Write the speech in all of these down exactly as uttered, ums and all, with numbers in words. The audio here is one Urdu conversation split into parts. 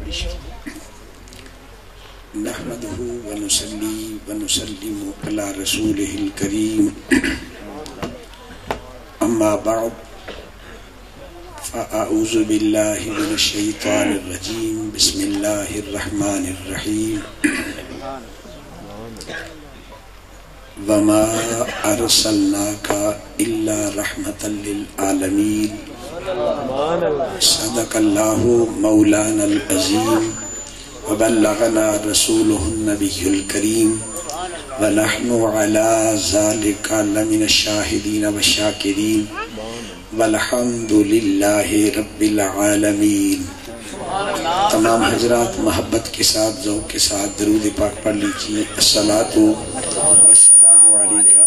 نحمده ونصلي ونسلم على رسوله الكريم اما بعد فاعوذ بالله من الشيطان الرجيم بسم الله الرحمن الرحيم وما ارسلناك الا رحمة للعالمين صدق الله مولانا العظيم وبلغنا رسوله النبي الكريم ونحن على ذلك لمن الشاهدين والشاكرين والحمد لله رب العالمین۔ تمام حضرات محبت کے ساتھ ذوق کے ساتھ درود پاک پڑھ لیجیے۔ الصلاۃ والسلام علیکہ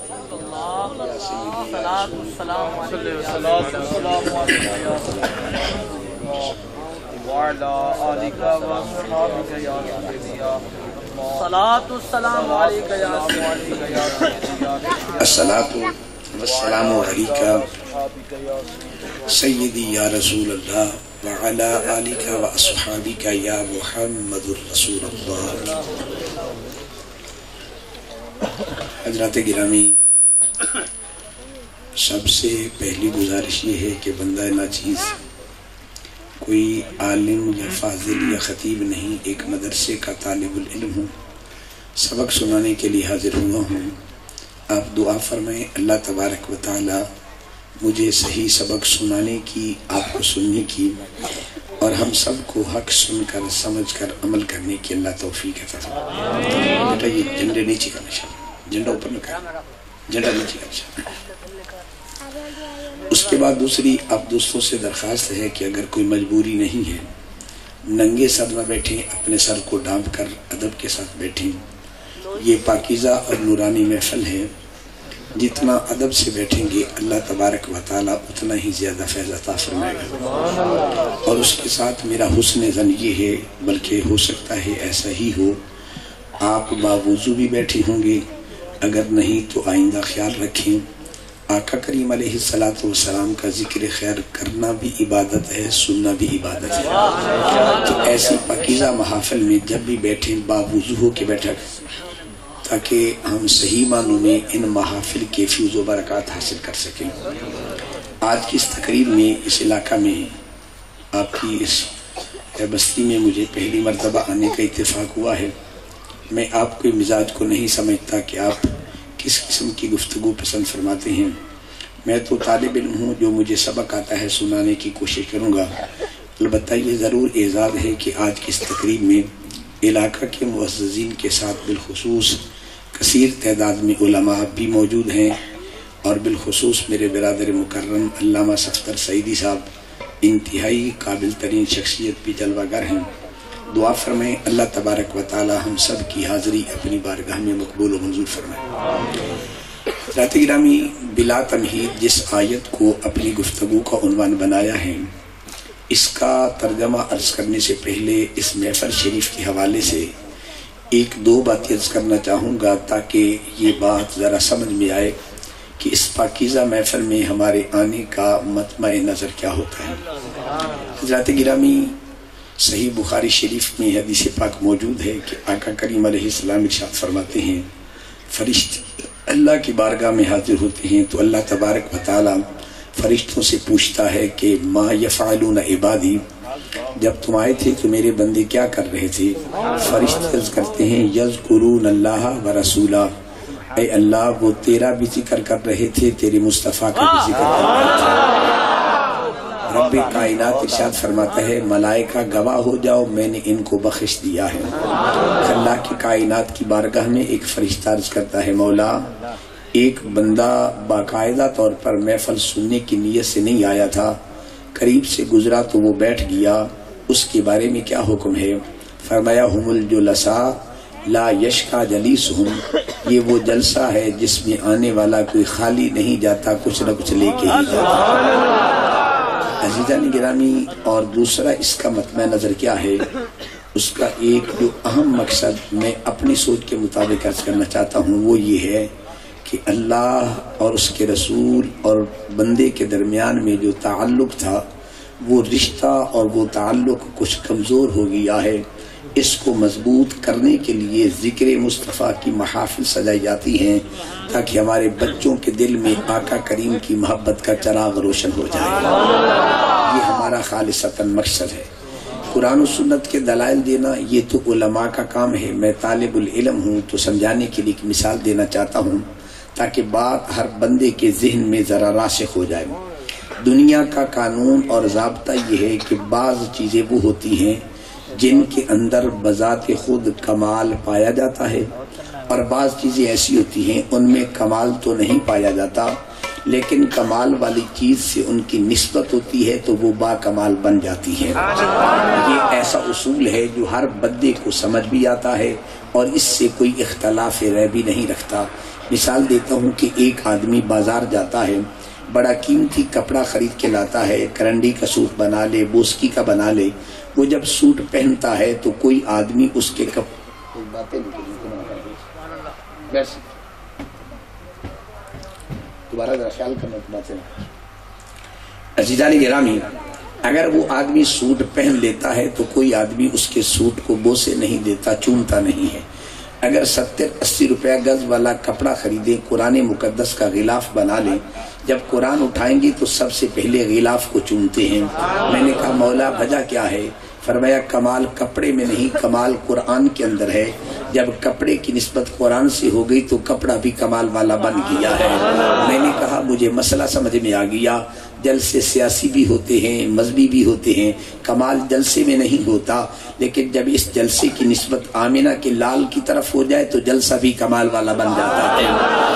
وعلى آلك وصحابك يا سيدي يا صلاة السلام عليك يا سيدي يا الصلاۃ والسلام علیکہ سیدی یا رسول اللہ وعلى آلك واصحابك یا محمد الرسول اللہ۔ حضرات گرامی، سب سے پہلی گزارش یہ ہے کہ بندہ ناچیز کوئی عالم یا فاضل یا خطیب نہیں، ایک مدرسے کا طالب العلم ہوں، سبق سنانے کے لیے حاضر ہوا ہوں۔ آپ دعا فرمائیں اللہ تبارک و تعالی مجھے صحیح سبق سنانے کی، آپ کو سننے کی، اور ہم سب کو حق سن کر سمجھ کر عمل کرنے کی اللہ توفیق عطا فرمائے۔ بیٹا یہ جھنڈے نیچے کا نشان، جھنڈا اوپر نہ کر، جھنڈا نیچے کا نشان۔ اس کے بعد دوسری آپ دوستوں سے درخواست ہے کہ اگر کوئی مجبوری نہیں ہے، ننگے سر نہ بیٹھیں، اپنے سر کو ڈھانپ کر ادب کے ساتھ بیٹھیں۔ یہ پاکیزہ اور نورانی محفل ہے، جتنا ادب سے بیٹھیں گے اللہ تبارک و تعالی اتنا ہی زیادہ فیض عطا فرمائے گا۔ اور اس کے ساتھ میرا حسن ظن یہ ہے، بلکہ ہو سکتا ہے ایسا ہی ہو، آپ باوضو بھی بیٹھے ہوں گے، اگر نہیں تو آئندہ خیال رکھیں۔ آقا کریم علیہ الصلوۃ والسلام کا ذکر خیر کرنا بھی عبادت ہے، سننا بھی عبادت ہے۔ تو ایسی پاکیزہ محافل میں جب بھی بیٹھیں باوضو ہو کے بیٹھا تاکہ ہم صحیح معنوں میں ان محافل کے فیض و برکات حاصل کر سکیں۔ آج کی اس تقریب میں اس علاقہ میں آپ کی اس بستی میں مجھے پہلی مرتبہ آنے کا اتفاق ہوا ہے۔ میں آپ کے مزاج کو نہیں سمجھتا کہ آپ کس قسم کی گفتگو پسند فرماتے ہیں۔ میں تو طالب علم ہوں، جو مجھے سبق آتا ہے سنانے کی کوشش کروں گا۔ البتہ یہ ضرور اعزاز ہے کہ آج کی اس تقریب میں علاقہ کے معززین کے ساتھ بالخصوص کثیر تعداد میں علماء بھی موجود ہیں، اور بالخصوص میرے برادر مکرم علامہ صفدر سعیدی صاحب انتہائی قابل ترین شخصیت بھی جلوہ گر ہیں۔ دعا فرمائیں اللہ تبارک و تعالی ہم سب کی حاضری اپنی بارگاہ میں مقبول و منظور فرمائے۔ حضرات گرامی، بلا تمہید جس آیت کو اپنی گفتگو کا عنوان بنایا ہے، اس کا ترجمہ عرض کرنے سے پہلے اس محفل شریف کے حوالے سے ایک دو باتیں عرض کرنا چاہوں گا تاکہ یہ بات ذرا سمجھ میں آئے کہ اس پاکیزہ محفل میں ہمارے آنے کا مطمع نظر کیا ہوتا ہے۔ حضرات گرامی، صحیح بخاری شریف میں حدیث پاک موجود ہے کہ آقا کریم علیہ السلام ارشاد فرماتے ہیں، فرشتے اللہ کی بارگاہ میں حاضر ہوتے ہیں تو اللہ تبارک و تعالی فرشتوں سے پوچھتا ہے کہ ما یفعلون عبادی، جب تم آئے تھے تو میرے بندے کیا کر رہے تھے؟ فرشتے عرض کرتے ہیں یذکرون اللہ و رسولہ، اے اللہ وہ تیرا بھی ذکر کر رہے تھے، تیرے مصطفیٰ کا بھی ذکر کر رہے تھے۔ رب کائنات ارشاد فرماتا ہے ملائکہ گواہ ہو جاؤ میں نے ان کو بخش دیا ہے۔ اللہ کی کائنات کی بارگاہ میں ایک فرشتہ عرض کرتا ہے مولا، ایک بندہ باقاعدہ طور پر محفل سننے کی نیت سے نہیں آیا تھا، قریب سے گزرا تو وہ بیٹھ گیا، اس کے بارے میں کیا حکم ہے؟ فرمایا ہم الجلساء لا یشکا جلیسہم، یہ وہ جلسہ ہے جس میں آنے والا کوئی خالی نہیں جاتا، کچھ نہ کچھ لے کے ہی جاتا۔ عزیزان گرامی، اور دوسرا اس کا مطمع نظر کیا ہے؟ اس کا ایک جو اہم مقصد میں اپنی سوچ کے مطابق عرض کرنا چاہتا ہوں وہ یہ ہے کہ اللہ اور اس کے رسول اور بندے کے درمیان میں جو تعلق تھا وہ رشتہ اور وہ تعلق کچھ کمزور ہو گیا ہے. اس کو مضبوط کرنے کے لیے ذکر مصطفیٰ کی محافل سجائی جاتی ہیں تاکہ ہمارے بچوں کے دل میں آقا کریم کی محبت کا چراغ روشن ہو جائے. یہ ہمارا خالصتاً مقصد ہے. قرآن و سنت کے دلائل دینا یہ تو علماء کا کام ہے. میں طالب العلم ہوں تو سمجھانے کے لیے ایک مثال دینا چاہتا ہوں تاکہ بات ہر بندے کے ذہن میں ذرا راسخ ہو جائے. دنیا کا قانون اور ضابطہ یہ ہے کہ بعض چیزیں وہ ہوتی ہیں جن کے اندر بذات خود کمال پایا جاتا ہے اور بعض چیزیں ایسی ہوتی ہیں ان میں کمال تو نہیں پایا جاتا لیکن کمال والی چیز سے ان کی نسبت ہوتی ہے تو وہ با کمال بن جاتی ہے. یہ ایسا اصول ہے جو ہر بندے کو سمجھ بھی آتا ہے اور اس سے کوئی اختلاف رائے بھی نہیں رکھتا. مثال دیتا ہوں کہ ایک آدمی بازار جاتا ہے، بڑا قیمتی کپڑا خرید کے لاتا ہے، کرنڈی کا سوٹ بنا لے، بوسکی کا بنا لے. وہ جب سوٹ پہنتا ہے تو کوئی آدمی اس کے کپ دوبارہ ذرا خیال کرنا کی باتیں. عزیزان گرامی، اگر وہ آدمی سوٹ پہن لیتا ہے تو کوئی آدمی اس کے سوٹ کو بوسے نہیں دیتا، چومتا نہیں ہے. اگر ستر اسی روپیہ گز والا کپڑا خریدے، قرآن مقدس کا غلاف بنا لے، جب قرآن اٹھائیں گے تو سب سے پہلے غلاف کو چومتے ہیں. میں نے کہا مولا وجہ کیا ہے؟ فرمایا کمال کپڑے میں نہیں، کمال قرآن کے اندر ہے. جب کپڑے کی نسبت قرآن سے ہو گئی تو کپڑا بھی کمال والا بن گیا ہے. میں نے کہا مجھے مسئلہ سمجھ میں آ گیا. جلسے سیاسی بھی ہوتے ہیں، مذہبی بھی ہوتے ہیں، کمال جلسے میں نہیں ہوتا، لیکن جب اس جلسے کی نسبت آمینہ کے لال کی طرف ہو جائے تو جلسہ بھی کمال والا بن جاتا ہے.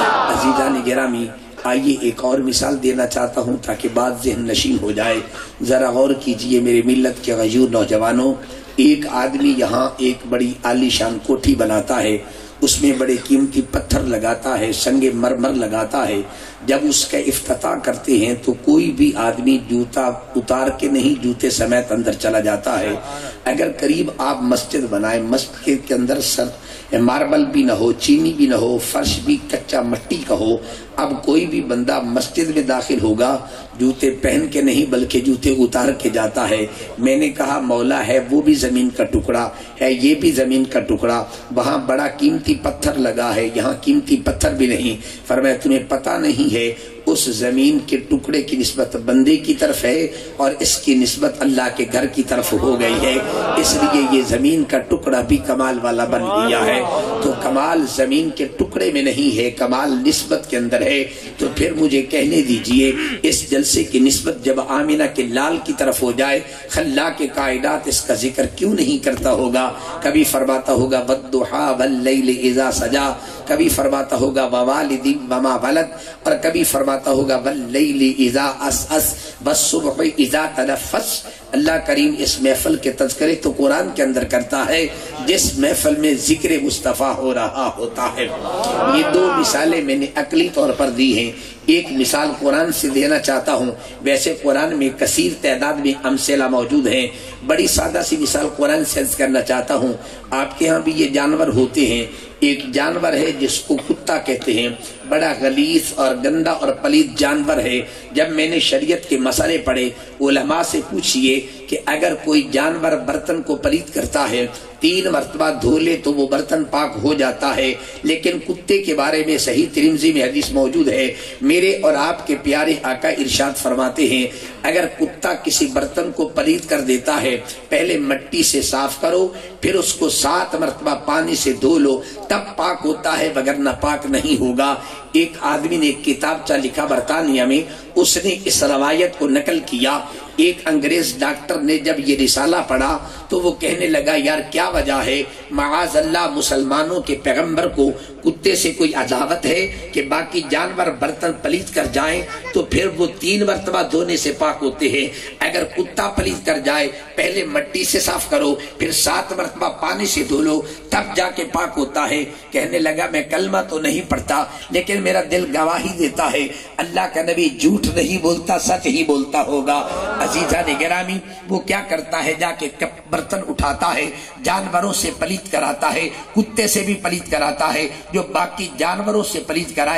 عزیزان گرامی، آئیے ایک اور مثال دینا چاہتا ہوں تاکہ بات ذہن نشین ہو جائے. ذرا غور کیجئے میرے ملت کے غیور نوجوانوں. ایک آدمی یہاں ایک بڑی عالی شان کوٹھی بناتا ہے، اس میں بڑے قیمتی پتھر لگاتا ہے، سنگ مرمر لگاتا ہے. جب اس کا افتتاح کرتے ہیں تو کوئی بھی آدمی جوتا اتار کے نہیں، جوتے سمیت اندر چلا جاتا ہے. اگر قریب آپ مسجد بنائیں، مسجد کے اندر سر ماربل بھی نہ ہو، چینی بھی نہ ہو، فرش بھی کچا مٹی کا ہو، اب کوئی بھی بندہ مسجد میں داخل ہوگا جوتے پہن کے نہیں بلکہ جوتے اتار کے جاتا ہے. میں نے کہا مولا ہے وہ بھی زمین کا ٹکڑا ہے، یہ بھی زمین کا ٹکڑا، وہاں بڑا قیمتی پتھر لگا ہے، یہاں قیمتی پتھر بھی نہیں. فرمایا تمہیں پتہ نہیں ہے اس زمین کے ٹکڑے کی نسبت بندے کی طرف ہے اور اس کی نسبت اللہ کے گھر کی طرف ہو گئی ہے، اس لیے یہ زمین کا ٹکڑا بھی کمال والا بن گیا ہے. تو کمال زمین کے ٹکڑے میں نہیں ہے، کمال نسبت کے اندر ہے. تو پھر مجھے کہنے دیجئے اس جلسے کی نسبت جب آمینہ کے لال کی طرف ہو جائے، خلاق کائنات اس کا ذکر کیوں نہیں کرتا ہوگا؟ کبھی فرماتا ہوگا والضحی واللیل اذا سجا، کبھی فرماتا ہوگا ووالد وما ولد، اور کبھی فرماتا ہوگا واللیل اذا اسعس والصبح اذا تنفس. اللہ کریم اس محفل کے تذکرے تو قرآن کے اندر کرتا ہے جس محفل میں ذکر مصطفیٰ ہو رہا ہوتا ہے. یہ دو مثالیں میں نے عقلی طور پر دی ہیں. ایک مثال قرآن سے دینا چاہتا ہوں، ویسے قرآن میں کثیر تعداد میں امثلہ موجود ہیں. بڑی سادہ سی مثال قرآن سے عرض کرنا چاہتا ہوں. آپ کے ہاں بھی یہ جانور ہوتے ہیں. ایک جانور ہے جس کو کتا کہتے ہیں، بڑا غلیظ اور گندا اور پلید جانور ہے. جب میں نے شریعت کے مسئلے پڑھے، علماء سے پوچھئے کہ اگر کوئی جانور برتن کو پلید کرتا ہے، تین مرتبہ دھو لے تو وہ برتن پاک ہو جاتا ہے، لیکن کتے کے بارے میں صحیح ترمذی میں حدیث موجود ہے. میرے اور آپ کے پیارے آقا ارشاد فرماتے ہیں اگر کتا کسی برتن کو پلید کر دیتا ہے، پہلے مٹی سے صاف کرو، پھر اس کو سات مرتبہ پانی سے دھو لو، تب پاک ہوتا ہے، وگرنہ پاک نہیں ہوگا. ایک آدمی نے ایک کتابچہ لکھا برطانیہ میں، اس نے اس روایت کو نقل کیا. ایک انگریز ڈاکٹر نے جب یہ رسالہ پڑھا تو وہ کہنے لگا یار کیا وجہ ہے؟ معاذ اللہ مسلمانوں کے پیغمبر کو کتے سے کوئی عداوت ہے کہ باقی جانور برتن پلید کر جائیں تو پھر وہ تین مرتبہ دھونے سے پاک ہوتے ہیں، اگر کتا پلید کر جائے پہلے مٹی سے صاف کرو پھر سات مرتبہ پانی سے دھو لو تب جا کے پاک ہوتا ہے. کہنے لگا میں کلمہ تو نہیں پڑھتا لیکن میرا دل گواہی دیتا ہے اللہ کا نبی جھوٹ نہیں بولتا، سچ ہی بولتا ہوگا. عزیزان گرامی، وہ کیا کرتا ہے؟ جا کے برتن اٹھاتا ہے، جانوروں سے پلید کراتا ہے، کتے سے بھی پلید کراتا ہے، جو باقی جانوروں سے پلید کرائے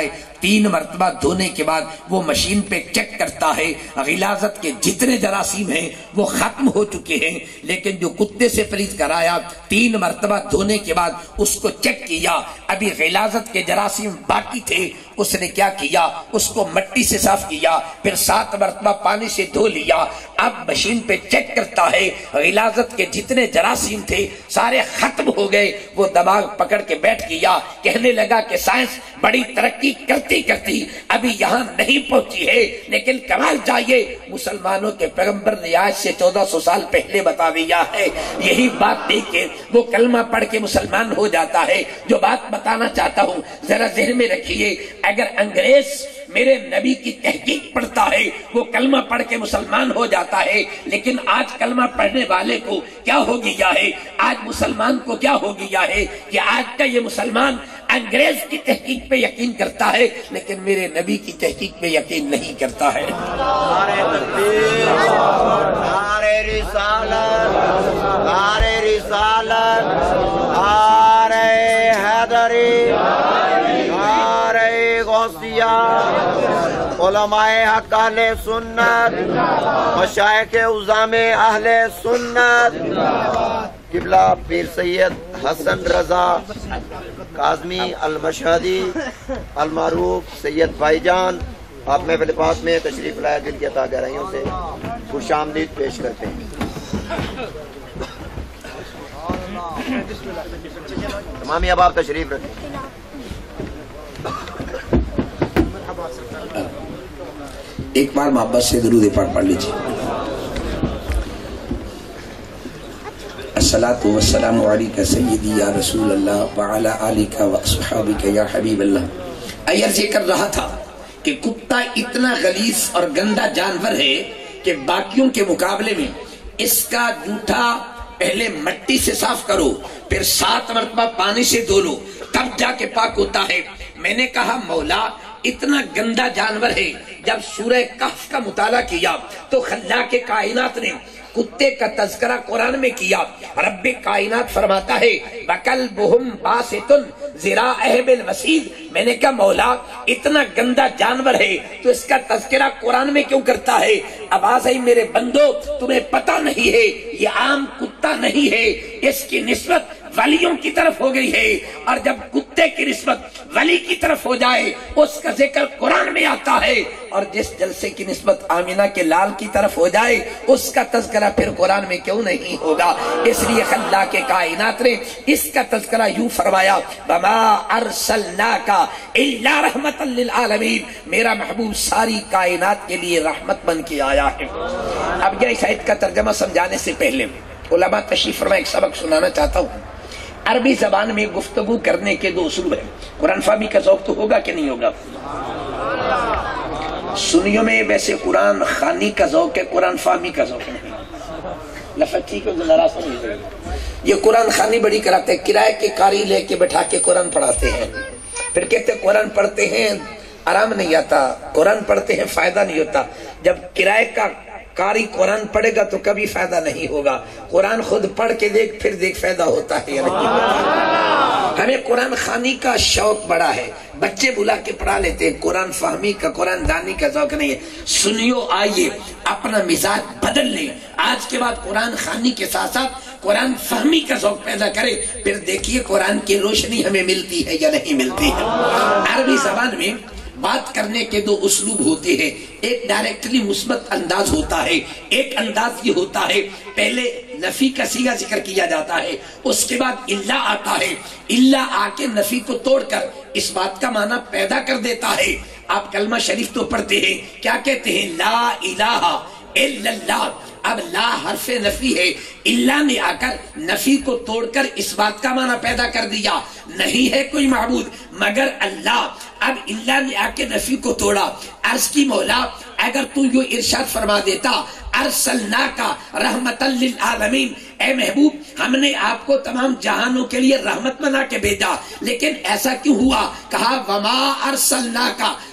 تین مرتبہ دھونے کے بعد وہ مشین پہ چیک کرتا ہے، غلاظت کے جتنے جراثیم ہیں وہ ختم ہو چکے ہیں، لیکن جو کتے سے پرہیز کرایا تین مرتبہ دھونے کے بعد اس کو چیک کیا، ابھی غلاظت کے جراثیم باقی تھے، اس نے کیا کیا، اس کو مٹی سے صاف کیا، پھر سات مرتبہ پانی سے دھو لیا۔ اب مشین پہ چیک کرتا ہے غلاظت کے جتنے جراثیم تھے سارے ختم ہو گئے۔ وہ دماغ پکڑ کے بیٹھ گیا، کہنے لگا کہ سائنس بڑی ترقی کرتی کرتی ابھی یہاں نہیں پہنچی ہے، لیکن کمال چاہیے مسلمانوں کے پیغمبر نے آج سے چودہ سو سال پہلے بتا دیا ہے۔ یہی بات دیکھ کے وہ کلمہ پڑھ کے مسلمان ہو جاتا ہے۔ جو بات بتانا چاہتا ہوں ذرا ذہن میں رکھیے، اگر انگریز میرے نبی کی تحقیق پڑھتا ہے وہ کلمہ پڑھ کے مسلمان ہو جاتا ہے، لیکن آج کلمہ پڑھنے والے کو کیا ہو گیا ہے، آج مسلمان کو کیا ہو گیا ہے کہ آج کا یہ مسلمان انگریز کی تحقیق پہ یقین کرتا ہے لیکن میرے نبی کی تحقیق پہ یقین نہیں کرتا ہے۔ نعرہ تکبیر، نعرہ رسالت، نعرہ رسالت، نعرہ حیدری، نعرہ غوثیہ، علماء حق اہل سنت، مشائخ عظام اہل سنت، قبلہ پیر سید حسن رضا کاظمی المشہدی المعروف سید بھائی جان، آپ محفل پاک میں تشریف لائے، دل کی عطا گہرائیوں سے خوش آمدید پیش کرتے ہیں۔ تمامی اب آپ تشریف رکھیں۔ ایک بار محبت سے درود پاک پڑھ لیجیے۔ الصلاۃ والسلام علیک سیدی یا رسول اللہ وعلی آلک واصحابک یا حبیب اللہ۔ عرض یہ کر رہا تھا کہ کتا اتنا غلیظ اور گندا جانور ہے کہ باقیوں کے مقابلے میں اس کا جوٹا پہلے مٹی سے صاف کرو، پھر سات مرتبہ پانی سے دھو لو، تب جا کے پاک ہوتا ہے۔ میں نے کہا مولا اتنا گندا جانور ہے، جب سورہ کہف کا مطالعہ کیا تو خلاق کائنات نے کتے کا تذکرہ قرآن میں کیا۔ رب کائنات فرماتا ہے وَكَلْبُهُمْ بَاسِطٌ ذِرَاعَهُ بِالْوَسِيدِ۔ میں نے کہا مولا اتنا گندا جانور ہے تو اس کا تذکرہ قرآن میں کیوں کرتا ہے؟ آواز آئی میرے بندو تمہیں پتہ نہیں ہے یہ عام کتا نہیں ہے، اس کی نسبت ولیوں کی طرف ہو گئی ہے، اور جب کتے کی نسبت ولی کی طرف ہو جائے اس کا ذکر قرآن میں آتا ہے، اور جس جلسے کی نسبت آمینہ کے لال کی طرف ہو جائے اس کا تذکرہ پھر قرآن میں کیوں نہیں ہوگا؟ اس لیے خلاق کائنات نے اس کا تذکرہ یوں فرمایا وَمَا أَرْسَلْنَاكَ إِلَّا رَحْمَةً لِلْعَالَمِينَ، میرا محبوب ساری کائنات کے لیے رحمت بن کے آیا ہے۔ اب یہ اس آیت کا ترجمہ سمجھانے سے پہلے علماء تشریف فرمائے ایک سبق سنانا چاہتا ہوں۔ عربی زبان میں گفتگو کرنے کے دو اسلوب ہیں، قرآن فہمی کا ذوق تو ہوگا کہ نہیں ہوگا؟ سنیوں میں ویسے قرآن خوانی کا ذوق ہے، قرآن فہمی کا ذوق نہیں۔ لفظ ٹھیک ہے، ناراض نہیں ہوگا۔ یہ قرآن خوانی بڑی کراتے ہیں، کرائے کے قاری لے کے بٹھا کے قرآن پڑھاتے ہیں، پھر کہتے ہیں قرآن پڑھتے ہیں آرام نہیں آتا، قرآن پڑھتے ہیں فائدہ نہیں ہوتا۔ جب کرائے کا قاری قرآن پڑھے گا تو کبھی فائدہ نہیں ہوگا، قرآن خود پڑھ کے دیکھ پھر دیکھ فائدہ ہوتا ہے یا نہیں۔ ہمیں قرآن خوانی کا شوق بڑا ہے، بچے بلا کے پڑھا لیتے ہیں، قرآن فہمی کا قرآن دانی کا ذوق نہیں ہے۔ سنیو آئیے اپنا مزاج بدل لیں، آج کے بعد قرآن خوانی کے ساتھ ساتھ قرآن فہمی کا ذوق پیدا کرے، پھر دیکھیے قرآن کی روشنی ہمیں ملتی ہے یا نہیں ملتی ہے۔ عربی زبان میں بات کرنے کے دو اسلوب ہوتے ہیں، ایک ڈائریکٹلی مثبت انداز ہوتا ہے، ایک انداز یہ ہوتا ہے پہلے نفی کا صیغہ ذکر کیا جاتا ہے، اس کے بعد الا آتا ہے، الا آ کے نفی کو توڑ کر اس بات کا معنی پیدا کر دیتا ہے۔ آپ کلمہ شریف تو پڑھتے ہیں، کیا کہتے ہیں؟ لا الہ الا اللہ۔ اب لا حرف نفی ہے، اللہ نے آ کر نفی کو توڑ کر اس بات کا معنی پیدا کر دیا، نہیں ہے کوئی معبود مگر اللہ۔ اب اللہ نے آ کے نفی کو توڑا، عرض کی مولا اگر تو یوں ارشاد فرما دیتا ارسلناکا رحمتا للعالمین، اے محبوب ہم نے آپ کو تمام جہانوں کے لیے رحمت بنا کے بھیجا، لیکن ایسا کیوں ہوا؟ کہا وما ارسلناکا،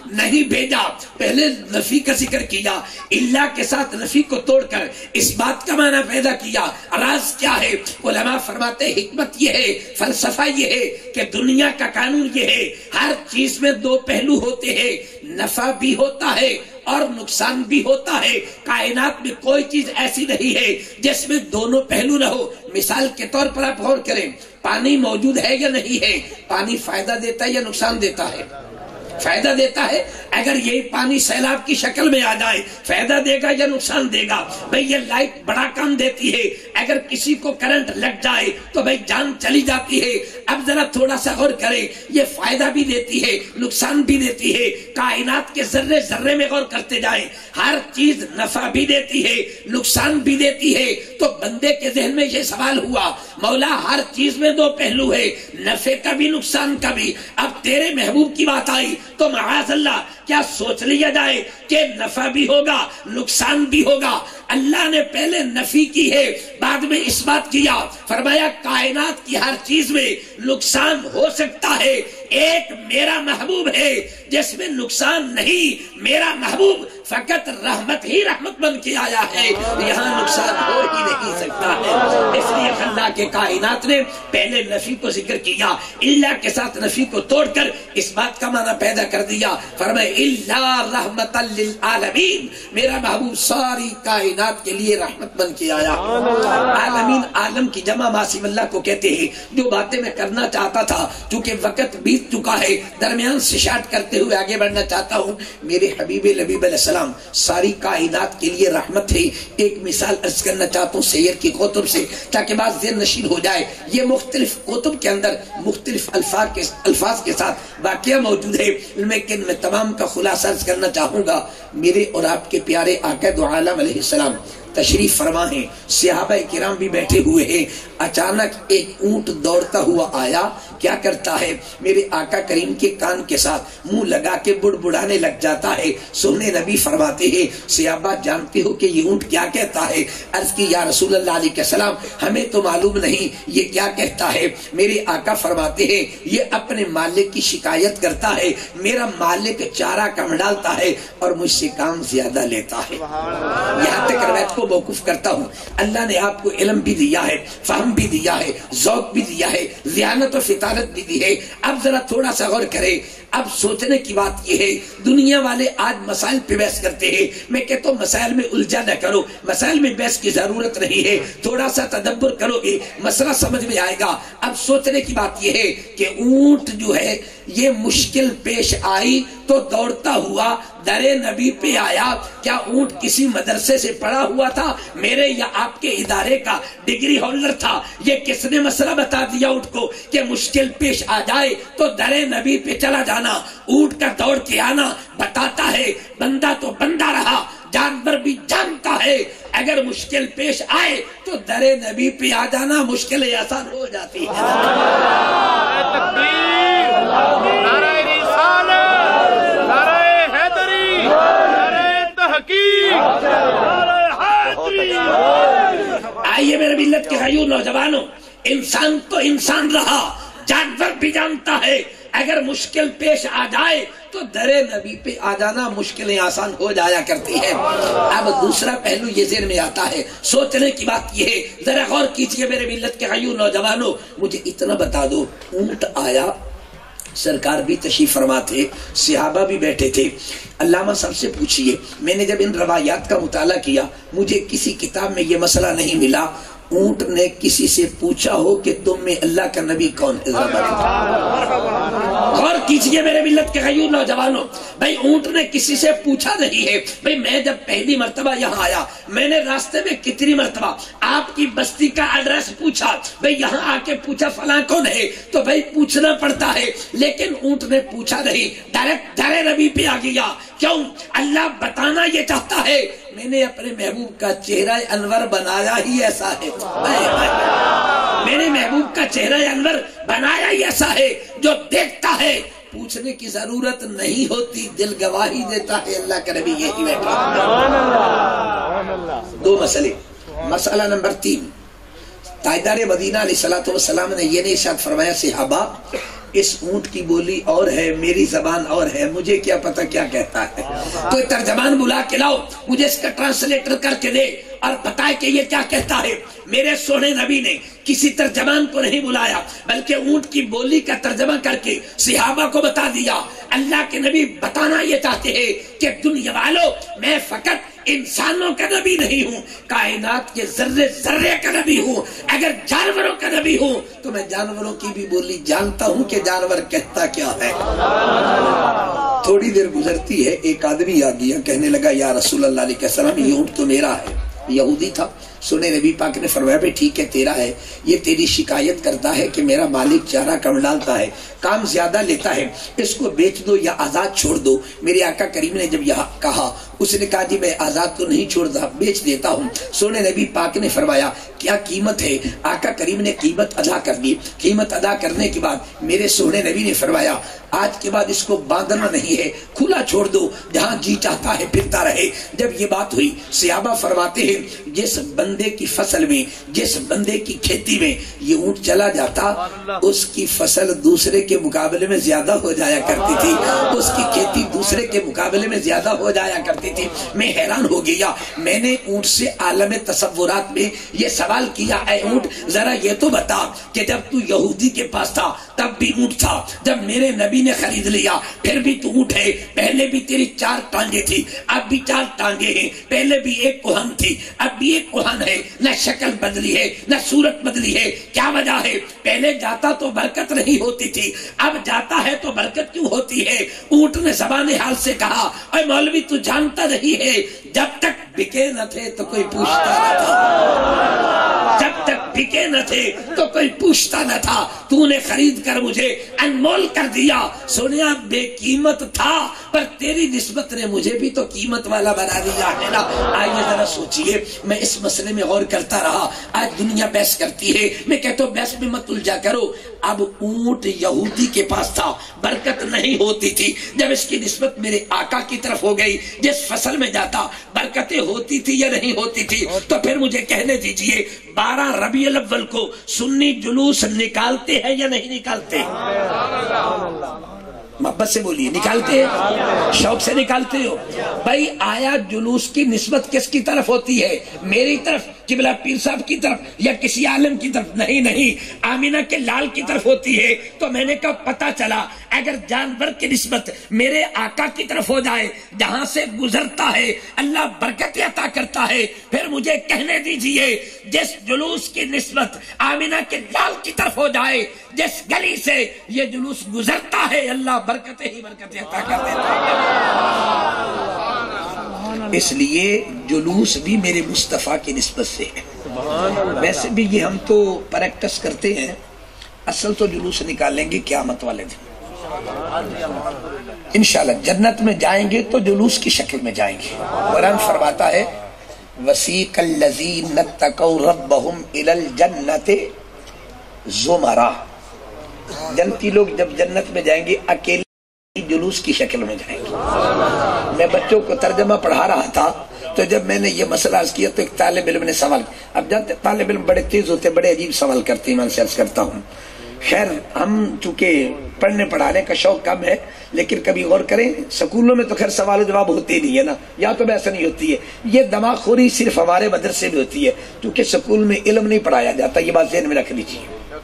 نہیں بھیجا، پہلے نفی کا ذکر کیا، الا کے ساتھ نفی کو توڑ کر اس بات کا معنی پیدا کیا۔ راز کیا ہے؟ علماء فرماتے ہیں حکمت یہ ہے، فلسفہ یہ ہے کہ دنیا کا قانون یہ ہے، ہر چیز میں دو پہلو ہوتے ہیں، نفع بھی ہوتا ہے اور نقصان بھی ہوتا ہے۔ کائنات میں کوئی چیز ایسی نہیں ہے جس میں دونوں پہلو نہ ہو۔ مثال کے طور پر آپ غور کریں، پانی موجود ہے یا نہیں ہے؟ پانی فائدہ دیتا ہے یا نقصان دیتا ہے؟ فائدہ دیتا ہے۔ اگر یہی پانی سیلاب کی شکل میں آ جائے فائدہ دے گا یا نقصان دے گا؟ بھئی یہ لائٹ بڑا کام دیتی ہے، اگر کسی کو کرنٹ لگ جائے تو بھئی جان چلی جاتی ہے۔ اب ذرا تھوڑا سا غور کریں، یہ فائدہ بھی دیتی ہے نقصان بھی دیتی ہے۔ کائنات کے ذرے ذرے میں غور کرتے جائیں، ہر چیز نفع بھی دیتی ہے نقصان بھی دیتی ہے۔ تو بندے کے ذہن میں یہ سوال ہوا، مولا ہر چیز میں دو پہلو ہے، نفع کا بھی نقصان کا بھی، اب تیرے محبوب کی بات آئی تو معاذ اللہ کیا سوچ لیا جائے کہ نفع بھی ہوگا نقصان بھی ہوگا؟ اللہ نے پہلے نفی کی ہے، بعد میں اس بات کیا، فرمایا کائنات کی ہر چیز میں نقصان ہو سکتا ہے، ایک میرا محبوب ہے جس میں نقصان نہیں۔ میرا محبوب فقط رحمت ہی رحمت بن کے آیا ہے، یہاں نقصان ہو ہی نہیں سکتا ہے۔ اس لیے اللہ کے کائنات نے پہلے نفی کو ذکر کیا، اللہ کے ساتھ نفی کو توڑ کر اس بات کا معنی پیدا کر دیا، فرمائے اللہ رحمت للعالمین، میرا محبوب ساری کائنات کے لیے رحمت بن کے آیا۔ عالمین عالم کی جمع ماسم اللہ کو کہتے ہیں۔ جو باتیں میں کرنا چاہتا تھا چونکہ وقت بیت چکا ہے، درمیان سے شارٹ کرتے ہوئے آگے بڑھنا چاہتا ہوں۔ میرے حبیب لبیب علیہ السلام ساری کائنات کے لیے رحمت ہے۔ ایک مثال عرض کرنا چاہتا ہوں سیر کی کتب سے تاکہ بات ذہن نشین ہو جائے۔ یہ مختلف کتب کے اندر مختلف الفاظ کے الفاظ کے ساتھ واقعہ موجود ہے، لیکن میں تمام کا خلاصہ عرض کرنا چاہوں گا۔ میرے اور آپ کے پیارے آقا دو عالم علیہ السلام تشریف فرما ہیں، صحابہ کرام بھی بیٹھے ہوئے ہیں۔ اچانک ایک اونٹ دوڑتا ہوا آیا، کیا کرتا ہے؟ میرے آقا کریم کے کان کے ساتھ منہ لگا کے بڑ بڑانے لگ جاتا ہے۔ سونے نبی فرماتے ہیں صحابہ جانتے ہو کہ یہ اونٹ کیا کہتا ہے؟ عرض کی یا رسول اللہ علیہ السلام ہمیں تو معلوم نہیں یہ کیا کہتا ہے۔ میرے آقا فرماتے ہیں یہ اپنے مالک کی شکایت کرتا ہے، میرا مالک چارہ کم ڈالتا ہے اور مجھ سے کام زیادہ لیتا ہے۔ یہاں تک روایت کو موقوف کرتا ہوں۔ اللہ نے آپ کو علم بھی دیا ہے، فہم بھی دیا ہے، ذوق بھی دیا ہے، ذہانت و فطانت بھی دی ہے۔ اب ذرا تھوڑا سا غور کریں۔ اب سوچنے کی بات یہ ہے، دنیا والے آج مسائل پہ بحث کرتے ہیں، میں کہتا ہوں مسائل میں الجھا نہ کرو، مسائل میں بحث کی ضرورت نہیں ہے، تھوڑا سا تدبر کرو گے مسئلہ سمجھ میں آئے گا۔ اب سوچنے کی بات یہ ہے کہ اونٹ جو ہے یہ مشکل پیش آئی تو دوڑتا ہوا در نبی پہ آیا۔ کیا اونٹ کسی مدرسے سے پڑھا ہوا تھا؟ میرے یا آپ کے ادارے کا ڈگری ہولڈر تھا؟ یہ کس نے مسئلہ بتا دیا اونٹ کو کہ مشکل پیش آ جائے تو در نبی پہ چلا جانا؟ اونٹ کا دوڑ کے آنا بتاتا ہے بندہ تو بندہ رہا، جانور بھی جانتا ہے اگر مشکل پیش آئے تو در نبی پہ آ جانا مشکلیں آسان ہو جاتی ہے۔ نعرہ رسالت، نعرہ حیدری، نعرہ تحقیق، نعرہ حیدری۔ آئیے میرے ملت کے غیور نوجوانوں، انسان تو انسان رہا، جانور بھی جانتا ہے اگر مشکل پیش آ جائے تو در نبی پہ آ جانا مشکلیں آسان ہو جایا کرتی ہے۔ اب دوسرا پہلو یہ ذہن میں آتا ہے، سوچنے کی بات یہ ہے، ذرا غور کیجئے میرے ملت کے غیور نوجوانوں، مجھے اتنا بتا دو، اونٹ آیا، سرکار بھی تشریف فرما تھے، صحابہ بھی بیٹھے تھے۔ علامہ صاحب سے پوچھئے، میں نے جب ان روایات کا مطالعہ کیا مجھے کسی کتاب میں یہ مسئلہ نہیں ملا اونٹ نے کسی سے پوچھا ہو کہ تم میں اللہ کا نبی کون ہے۔ غور کیجئے میرے ملت کے غیور نوجوانوں، بھائی اونٹ نے کسی سے پوچھا نہیں ہے۔ بھائی میں جب پہلی مرتبہ یہاں آیا میں نے راستے میں کتنی مرتبہ آپ کی بستی کا ایڈریس پوچھا، بھائی یہاں آ کے پوچھا فلاں کون ہے، تو بھائی پوچھنا پڑتا ہے، لیکن اونٹ نے پوچھا نہیں، ڈائریکٹ در نبی پہ آ گیا۔ کیوں؟ اللہ بتانا یہ چاہتا ہے میں نے اپنے محبوب کا چہرہ انور بنایا ہی ایسا ہے، میرے محبوب کا چہرہ انور بنایا ہی ایسا ہے جو دیکھتا ہے، پوچھنے کی ضرورت نہیں ہوتی، دل گواہی دیتا ہے اللہ کا نبی یہی بیٹھا۔ دو مسئلے۔ مسئلہ نمبر تین، تاجدار مدینہ علیہ الصلوۃ والسلام نے یہ نہیں ارشاد فرمایا صحابہ اس اونٹ کی بولی اور ہے، میری زبان اور ہے، مجھے کیا پتا کیا کہتا ہے، کوئی ترجمان بلا کے لاؤ، مجھے اس کا ٹرانسلیٹر کر کے دے اور بتائے کہ یہ کیا کہتا ہے۔ میرے سونے نبی نے کسی ترجمان کو نہیں بلایا، بلکہ اونٹ کی بولی کا ترجمہ کر کے صحابہ کو بتا دیا۔ اللہ کے نبی بتانا یہ چاہتے ہیں کہ دنیا والوں، میں فقط انسانوں کا نبی نہیں ہوں، کائنات کے ذرے ذرے کا نبی ہوں۔ اگر جانوروں کا نبی ہوں تو میں جانوروں کی بھی بولی جانتا ہوں کہ جانور کہتا کیا ہے۔ تھوڑی دیر گزرتی ہے، ایک آدمی آ گیا، کہنے لگا یا رسول اللہ علیہ السلام، یہ اونٹ تو میرا ہے۔ یہودی تھا، سنے نبی پاک نے فرمایا بھی ٹھیک ہے تیرا ہے، یہ تیری شکایت کرتا ہے کہ میرا مالک چارہ کم ڈالتا ہے، کام زیادہ لیتا ہے، اس کو بیچ دو یا آزاد چھوڑ دو۔ میرے آقا کریم نے جب یہاں کہا، اس نے کہا جی میں آزاد تو نہیں چھوڑتا، بیچ دیتا ہوں۔ سونے نبی پاک نے فرمایا کیا قیمت ہے؟ آقا کریم نے قیمت ادا کر دی۔ قیمت ادا کرنے کے بعد میرے سونے نبی نے فرمایا آج کے بعد اس کو باندھنا نہیں ہے، کھلا چھوڑ دو، جہاں جی چاہتا ہے پھرتا رہے۔ جب یہ بات ہوئی، صحابہ فرماتے ہیں جس بندے کی فصل میں، جس بندے کی کھیتی میں یہ اونٹ چلا جاتا، اس کی فصل دوسرے کے مقابلے میں زیادہ ہو جایا کرتی تھی، اس کی کھیتی دوسرے کے مقابلے میں زیادہ ہو جایا کرتی تھی۔ میں حیران ہو گیا، میں نے اونٹ سے عالم تصورات میں یہ سوال کیا، اے اونٹ ذرا یہ تو بتا کہ جب تو یہودی کے پاس تھا تب بھی اونٹ تھا، جب میرے نبی نے خرید لیا پھر بھی تو اونٹ ہے، پہلے بھی تیری چار ٹانگیں تھی، اب بھی چار ٹانگیں ہیں، پہلے بھی ایک کوہن تھی، اب بھی ایک کوہن ہے، نہ شکل بدلی ہے نہ صورت بدلی ہے، کیا وجہ ہے؟ پہلے جاتا تو برکت نہیں ہوتی تھی، اب جاتا ہے تو برکت کیوں ہوتی ہے؟ اونٹ نے زبان حال سے کہا اے مولوی تو جانتا نہیں ہے، جب تک بکے نہ تھے تو کوئی پوچھتا نہ تھا، جب تک بکے نہ تھے تو کوئی پوچھتا نہ تھا، تو نے خرید کر مجھے انمول کر دیا۔ سنیا بے قیمت تھا پر تیری نسبت نے مجھے بھی تو قیمت والا بنا دیا ہے نا۔ آئیے ذرا سوچئے، میں اس مسئلے میں غور کرتا رہا، آج دنیا بحث کرتی ہے، میں کہتا ہوں بحث میں مت الجھا کرو۔ اب اونٹ یہودی کے پاس تھا، برکت نہیں ہوتی تھی، جب اس کی نسبت میرے آقا کی طرف ہو گئی، جس فصل میں جاتا برکتیں ہوتی تھی یا نہیں ہوتی تھی؟ تو پھر مجھے کہنے دیجئے بارہ ربیع الاول کو سنی جلوس نکالتے ہیں یا نہیں نکالتے؟ محبت سے بولیے، نکالتے ہیں؟ شوق سے نکالتے ہو؟ بھائی آیا جلوس کی نسبت کس کی طرف ہوتی ہے؟ میری طرف، قبلہ پیر صاحب کی طرف یا کسی عالم کی طرف؟ نہیں نہیں، آمینہ کے لال کی طرف ہوتی ہے۔ تو میں نے کہا پتہ چلا اگر جانور کی نسبت میرے آقا کی طرف ہو جائے، جہاں سے گزرتا ہے اللہ برکت عطا کرتا ہے، پھر مجھے کہنے دیجئے جس جلوس کی نسبت آمینہ کے لال کی طرف ہو جائے، جس گلی سے یہ جلوس گزرتا ہے اللہ برکت ہی برکت عطا کر دیتا ہے۔ اس لیے جلوس بھی میرے مصطفیٰ کی نسبت سے ہے۔ ویسے بھی یہ ہم تو پریکٹس کرتے ہیں، اصل تو جلوس نکالیں گے قیامت والے دن انشاءاللہ۔ جنت میں جائیں گے تو جلوس کی شکل میں جائیں گے۔ قرآن فرماتا ہے وَسِيقَ الَّذِينَ اتَّقَوْا رَبَّهُمْ إِلَى الْجَنَّةِ زُمَرًا۔ جنتی لوگ جب جنت میں جائیں گے اکیلے جلوس کی شکل میں جائیں گے۔ میں بچوں کو ترجمہ پڑھا رہا تھا تو جب میں نے یہ مسئلہ عرض کیا تو ایک طالب علم نے سوال، اب جانتے طالب علم بڑے تیز ہوتے، بڑے عجیب سوال کرتے ہیں، میں عرض کرتا ہوں۔ خیر ہم چونکہ پڑھنے پڑھانے کا شوق کم ہے، لیکن کبھی غور کریں سکولوں میں تو خیر سوال و جواب ہوتے نہیں ہے نا، یا تو ایسا نہیں ہوتی ہے، یہ دماغ خوری صرف ہمارے مدرسے میں ہوتی ہے، کیونکہ سکول میں علم نہیں پڑھایا جاتا، یہ بات ذہن میں رکھ لیجیے۔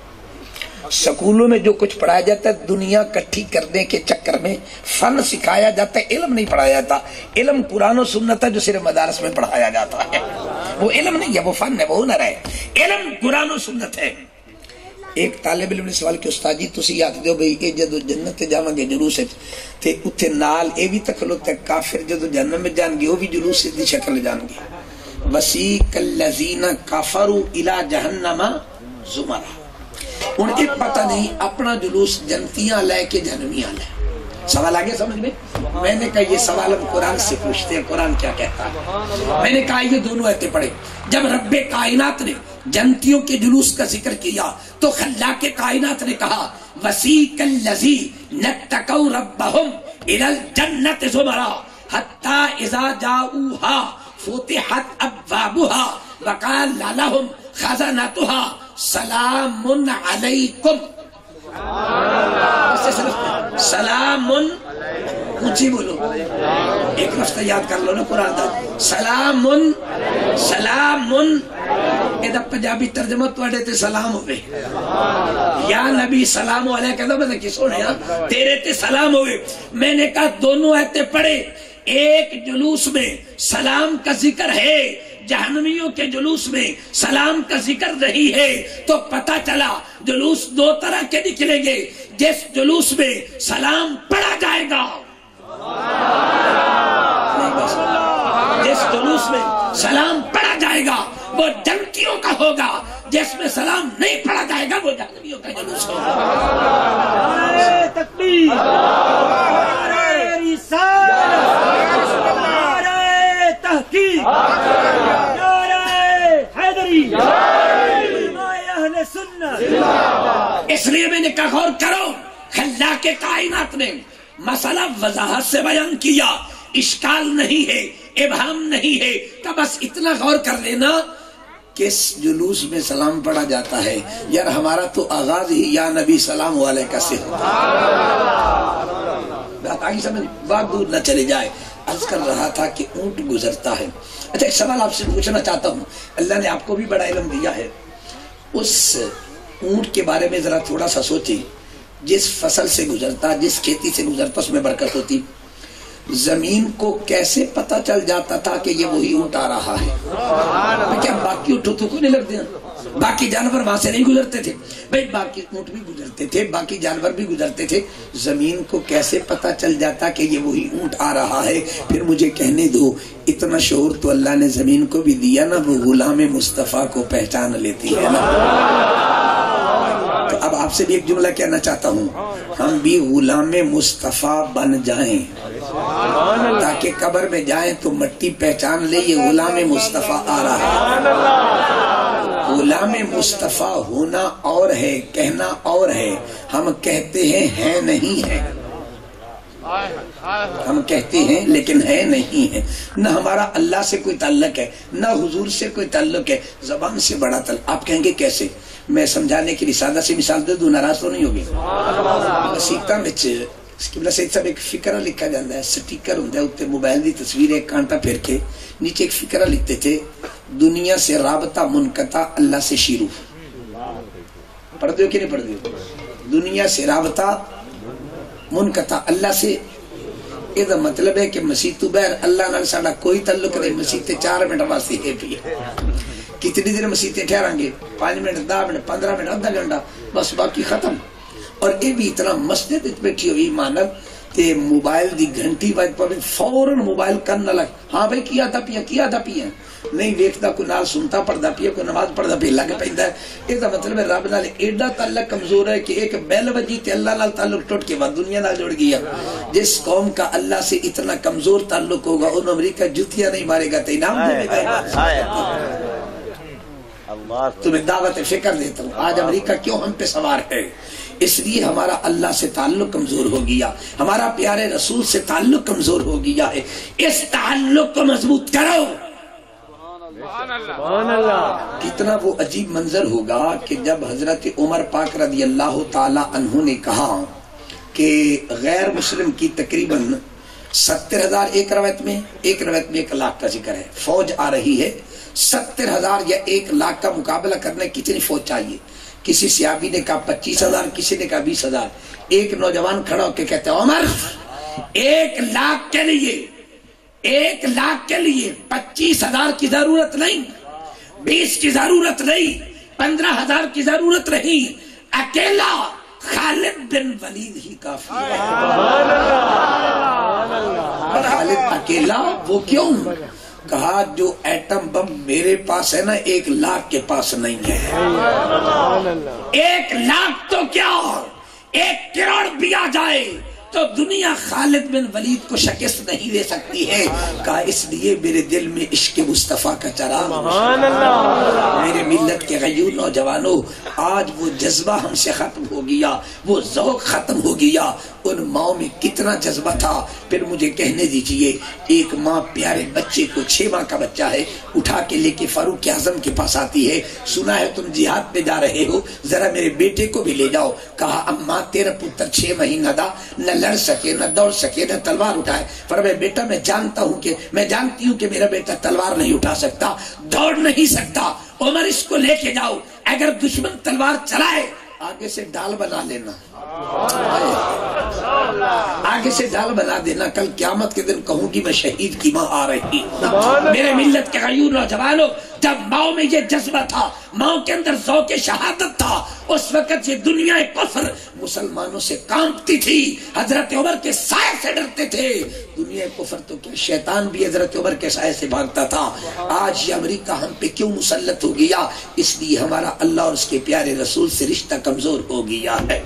سکولوں میں جو کچھ پڑھایا جاتا ہے دنیا کٹھی کرنے کے چکر میں فن سکھایا جاتا ہے، علم نہیں پڑھایا جاتا۔ علم قرآن و سنت ہے جو صرف مدارس میں پڑھایا جاتا ہے، وہ علم نہیں ہے، وہ فن ہے، وہ ہنر ہے۔ علم قرآن و سنت ہے۔ ایک طالب علم نے سوال کیا استاد جی تسی یاد دیو بھئی اے جدو جنت تے جاواں گے جلوس وچ تے اوتھے نال اے وی تے کھلوتا ہے کافر جدو جہنم میں جان گے او بھی جلوس دی شکل جان گے۔ وسیق الذین کفروا الی جہنم زمرا۔ ان کے پتہ نہیں اپنا جلوس جنتیاں لے کے جہنمیاں لے۔ سوال آگے سمجھ میں؟ میں نے کہا یہ سوال ہم قرآن سے پوچھتے ہیں، قرآن کیا کہتا ہے؟ میں نے کہا یہ دونوں آیتیں پڑھیں۔ جب رب کائنات نے جنتیوں کے جلوس کا ذکر کیا تو خلاق کائنات نے کہا وسیق الذین اتقوا ربهم الی الجنۃ زمرا حتی اذا جاؤوها فتحت ابوابها وقال لهم خزنتها سلام علیکم۔ سے صرف سلام اونچی بولو، ایک لفظ یاد کر لو نا قرآن دا، سلام سلام یہ پنجابی ترجمہ تواڈے تے سلام ہوئے، یا نبی سلام علیہ کہتا میں کہ سونے تیرے تے سلام ہوئے۔ میں نے کہا دونوں آیتیں پڑھے، ایک جلوس میں سلام کا ذکر ہے، جہنمیوں کے جلوس میں سلام کا ذکر نہیں ہے، تو پتہ چلا جلوس دو طرح کے نکلیں گے، جس جلوس میں سلام پڑھا جائے گا، جس جلوس میں سلام پڑھا جائے گا وہ جنتیوں کا ہوگا، جس میں سلام نہیں پڑھا جائے گا وہ جہنمیوں کا جلوس ہوگا۔ نعرہ تکبیر، نعرہ رسالت، نعرہ تحقیق، نعرہ حیدری، علماء اہل سنت۔ اس لیے میں نے کہا غور کرو، خلاق کے کائنات نے مسئلہ وضاحت سے بیان کیا، اشکال نہیں ہے، ابہام نہیں ہے، تو بس اتنا غور کر لینا کس جلوس میں سلام پڑھا جاتا ہے۔ یار ہمارا تو آغاز ہی یا نبی سلام علیکہ سے ہوتا ہے، بات آگی سمجھ، بات دور نہ چلے جائے۔ عرض کر رہا تھا کہ اونٹ گزرتا ہے۔ اچھا ایک سوال آپ سے پوچھنا چاہتا ہوں، اللہ نے آپ کو بھی بڑا علم دیا ہے، اس اونٹ کے بارے میں ذرا تھوڑا سا سوچیں، جس فصل سے گزرتا، جس کھیتی سے گزرتا اس میں برکت ہوتی، زمین کو کیسے پتہ چل جاتا تھا کہ یہ وہی اونٹ آ رہا ہے؟ کیا باقی اونٹوں کو نہیں لگتے ہیں؟ باقی جانور وہاں سے نہیں گزرتے تھے بھائی، باقی اونٹ بھی گزرتے تھے، باقی جانور بھی گزرتے تھے، زمین کو کیسے پتہ چل جاتا کہ یہ وہی اونٹ آ رہا ہے؟ پھر مجھے کہنے دو، اتنا شعور تو اللہ نے زمین کو بھی دیا نا، وہ غلام مصطفیٰ کو پہچان لیتی ہے نا۔ تو اب آپ سے بھی ایک جملہ کہنا چاہتا ہوں، ہم بھی غلام مصطفیٰ بن جائیں تاکہ قبر میں جائیں تو مٹی پہچان لے یہ غلام مصطفیٰ آ رہا ہے۔ غلام مصطفیٰ ہونا اور ہے، کہنا اور ہے، ہم کہتے ہیں ہے نہیں ہے، ہم کہتے ہیں لیکن ہے نہیں ہے، نہ ہمارا اللہ سے کوئی تعلق ہے، نہ حضور سے کوئی تعلق ہے، زبان سے بڑا تعلق۔ آپ کہیں گے کیسے؟ میں سمجھانے کے لیے سادہ سی مثال دے دوں، ناراض تو نہیں ہوگی؟ وسیقہ میں قبلہ سید صاحب ایک فکرہ لکھا جاتا ہے، سٹیکر ہوتا ہے اتنے موبائل دی تصویر ایک کانٹا پھیر کے نیچے ایک فکرہ لکھتے تھے، دنیا سے رابطہ منقطع اللہ سے شروع۔ پڑھ دو کہ نہیں پڑھ دو؟ دنیا سے رابطہ منقطع اللہ سے، یہ مطلب ہے کہ مسیح تو بہر اللہ نال ساڈا کوئی تعلق نہیں، مسیح تے چار منٹ واسطے ہے پی کتنی دیر مسیح تے ٹھہریں گے؟ پانچ منٹ، دس منٹ، پندرہ منٹ، آدھا گھنٹہ، بس باقی ختم۔ اور یہ بھی اتنا مسجد بیٹھی ہوئی مانب تے موبائل دی گھنٹی بج پڑے فوراً موبائل کرنا لگ، ہاں بھائی کیا تھا پیا کیا تھا پیا نہیں ویکھدا، کوئی نال سنتا پڑھدا پیا، کوئی نماز پڑھدا پیا، لگ پیندا ہے۔ یہ دا مطلب ہے رب نال ایڈا تعلق کمزور ہے کہ ایک بیل وجی تے اللہ نال تعلق ٹوٹ کے بعد دنیا نال جڑ گیا۔ جس قوم کا اللہ سے اتنا کمزور تعلق ہوگا ان امریکہ جوتیاں نہیں مارے گا، تے انعام دے گا۔ تمہیں دعوت فکر دیتا ہوں، آج امریکہ کیوں ہم پہ سوار ہے؟ اس لیے ہمارا اللہ سے تعلق کمزور ہو گیا، ہمارا پیارے رسول سے تعلق کمزور ہو گیا ہے۔ اس تعلق کو مضبوط کرو۔ سبحان اللہ۔ کتنا وہ عجیب منظر ہوگا کہ جب حضرت عمر پاک رضی اللہ تعالی عنہ نے کہا کہ غیر مسلم کی تقریباً ستر ہزار، ایک روایت میں ایک روایت میں ایک لاکھ کا ذکر ہے، فوج آ رہی ہے، ستر ہزار یا ایک لاکھ کا مقابلہ کرنے کتنی فوج چاہیے؟ کسی صحابی نے کہا پچیس ہزار، کسی نے کہا بیس ہزار۔ ایک نوجوان کھڑا ہو کے کہتے ہیں عمر ایک لاکھ کے لیے ایک لاکھ کے لیے پچیس ہزار کی ضرورت نہیں، بیس کی ضرورت نہیں، پندرہ ہزار کی ضرورت نہیں، اکیلا خالد بن ولید ہی کافی ہے۔ خالد اکیلا، وہ کیوں؟ کہا جو ایٹم بم میرے پاس ہے نا ایک لاکھ کے پاس نہیں ہے۔ ایک لاکھ تو کیا، ایک کروڑ بھی آ جائے تو دنیا خالد بن ولید کو شکست نہیں دے سکتی ہے. کہا اس لیے میرے دل میں عشق مصطفیٰ کا چراغ. میرے ملت کے غیور نوجوانوں، آج وہ جذبہ ہم سے ختم ہو گیا، وہ ذوق ختم ہو گیا. ان ماں میں کتنا جذبہ تھا. پھر مجھے کہنے دیجئے، ایک ماں پیارے بچے کو، چھ ماہ کا بچہ ہے، اٹھا کے لے کے فاروق اعظم کے پاس آتی ہے. سنا ہے تم جہاد پہ جا رہے ہو، ذرا میرے بیٹے کو بھی لے جاؤ. کہا اماں تیرا پتر چھ مہینہ دا، نہ لڑ سکے، نہ دوڑ سکے، نہ تلوار اٹھائے. فرمایا بیٹا میں جانتا ہوں کہ میں جانتی ہوں کہ میرا بیٹا تلوار نہیں اٹھا سکتا، دوڑ نہیں سکتا. عمر اس کو لے کے جاؤ، اگر دشمن تلوار چلائے آگے سے ڈال بنا لینا، آگے سے ڈال بنا دینا. کل قیامت کے دن کہوں گی میں شہید کی ماں آ رہی. میرے ملت کے غیور نوجوانوں، جب ماؤں میں یہ جذبہ تھا، ماؤں کے اندر ذوق شہادت تھا، اس وقت یہ دنیا کفر مسلمانوں سے کانپتی تھی. حضرت عمر کے سائے سے ڈرتے تھے. دنیا کفر تو کیا، شیطان بھی حضرت عمر کے سائے سے بھاگتا تھا. آج یہ امریکہ ہم پہ کیوں مسلط ہو گیا؟ اس لیے ہمارا اللہ اور اس کے پیارے رسول سے رشتہ کمزور ہو گیا ہے.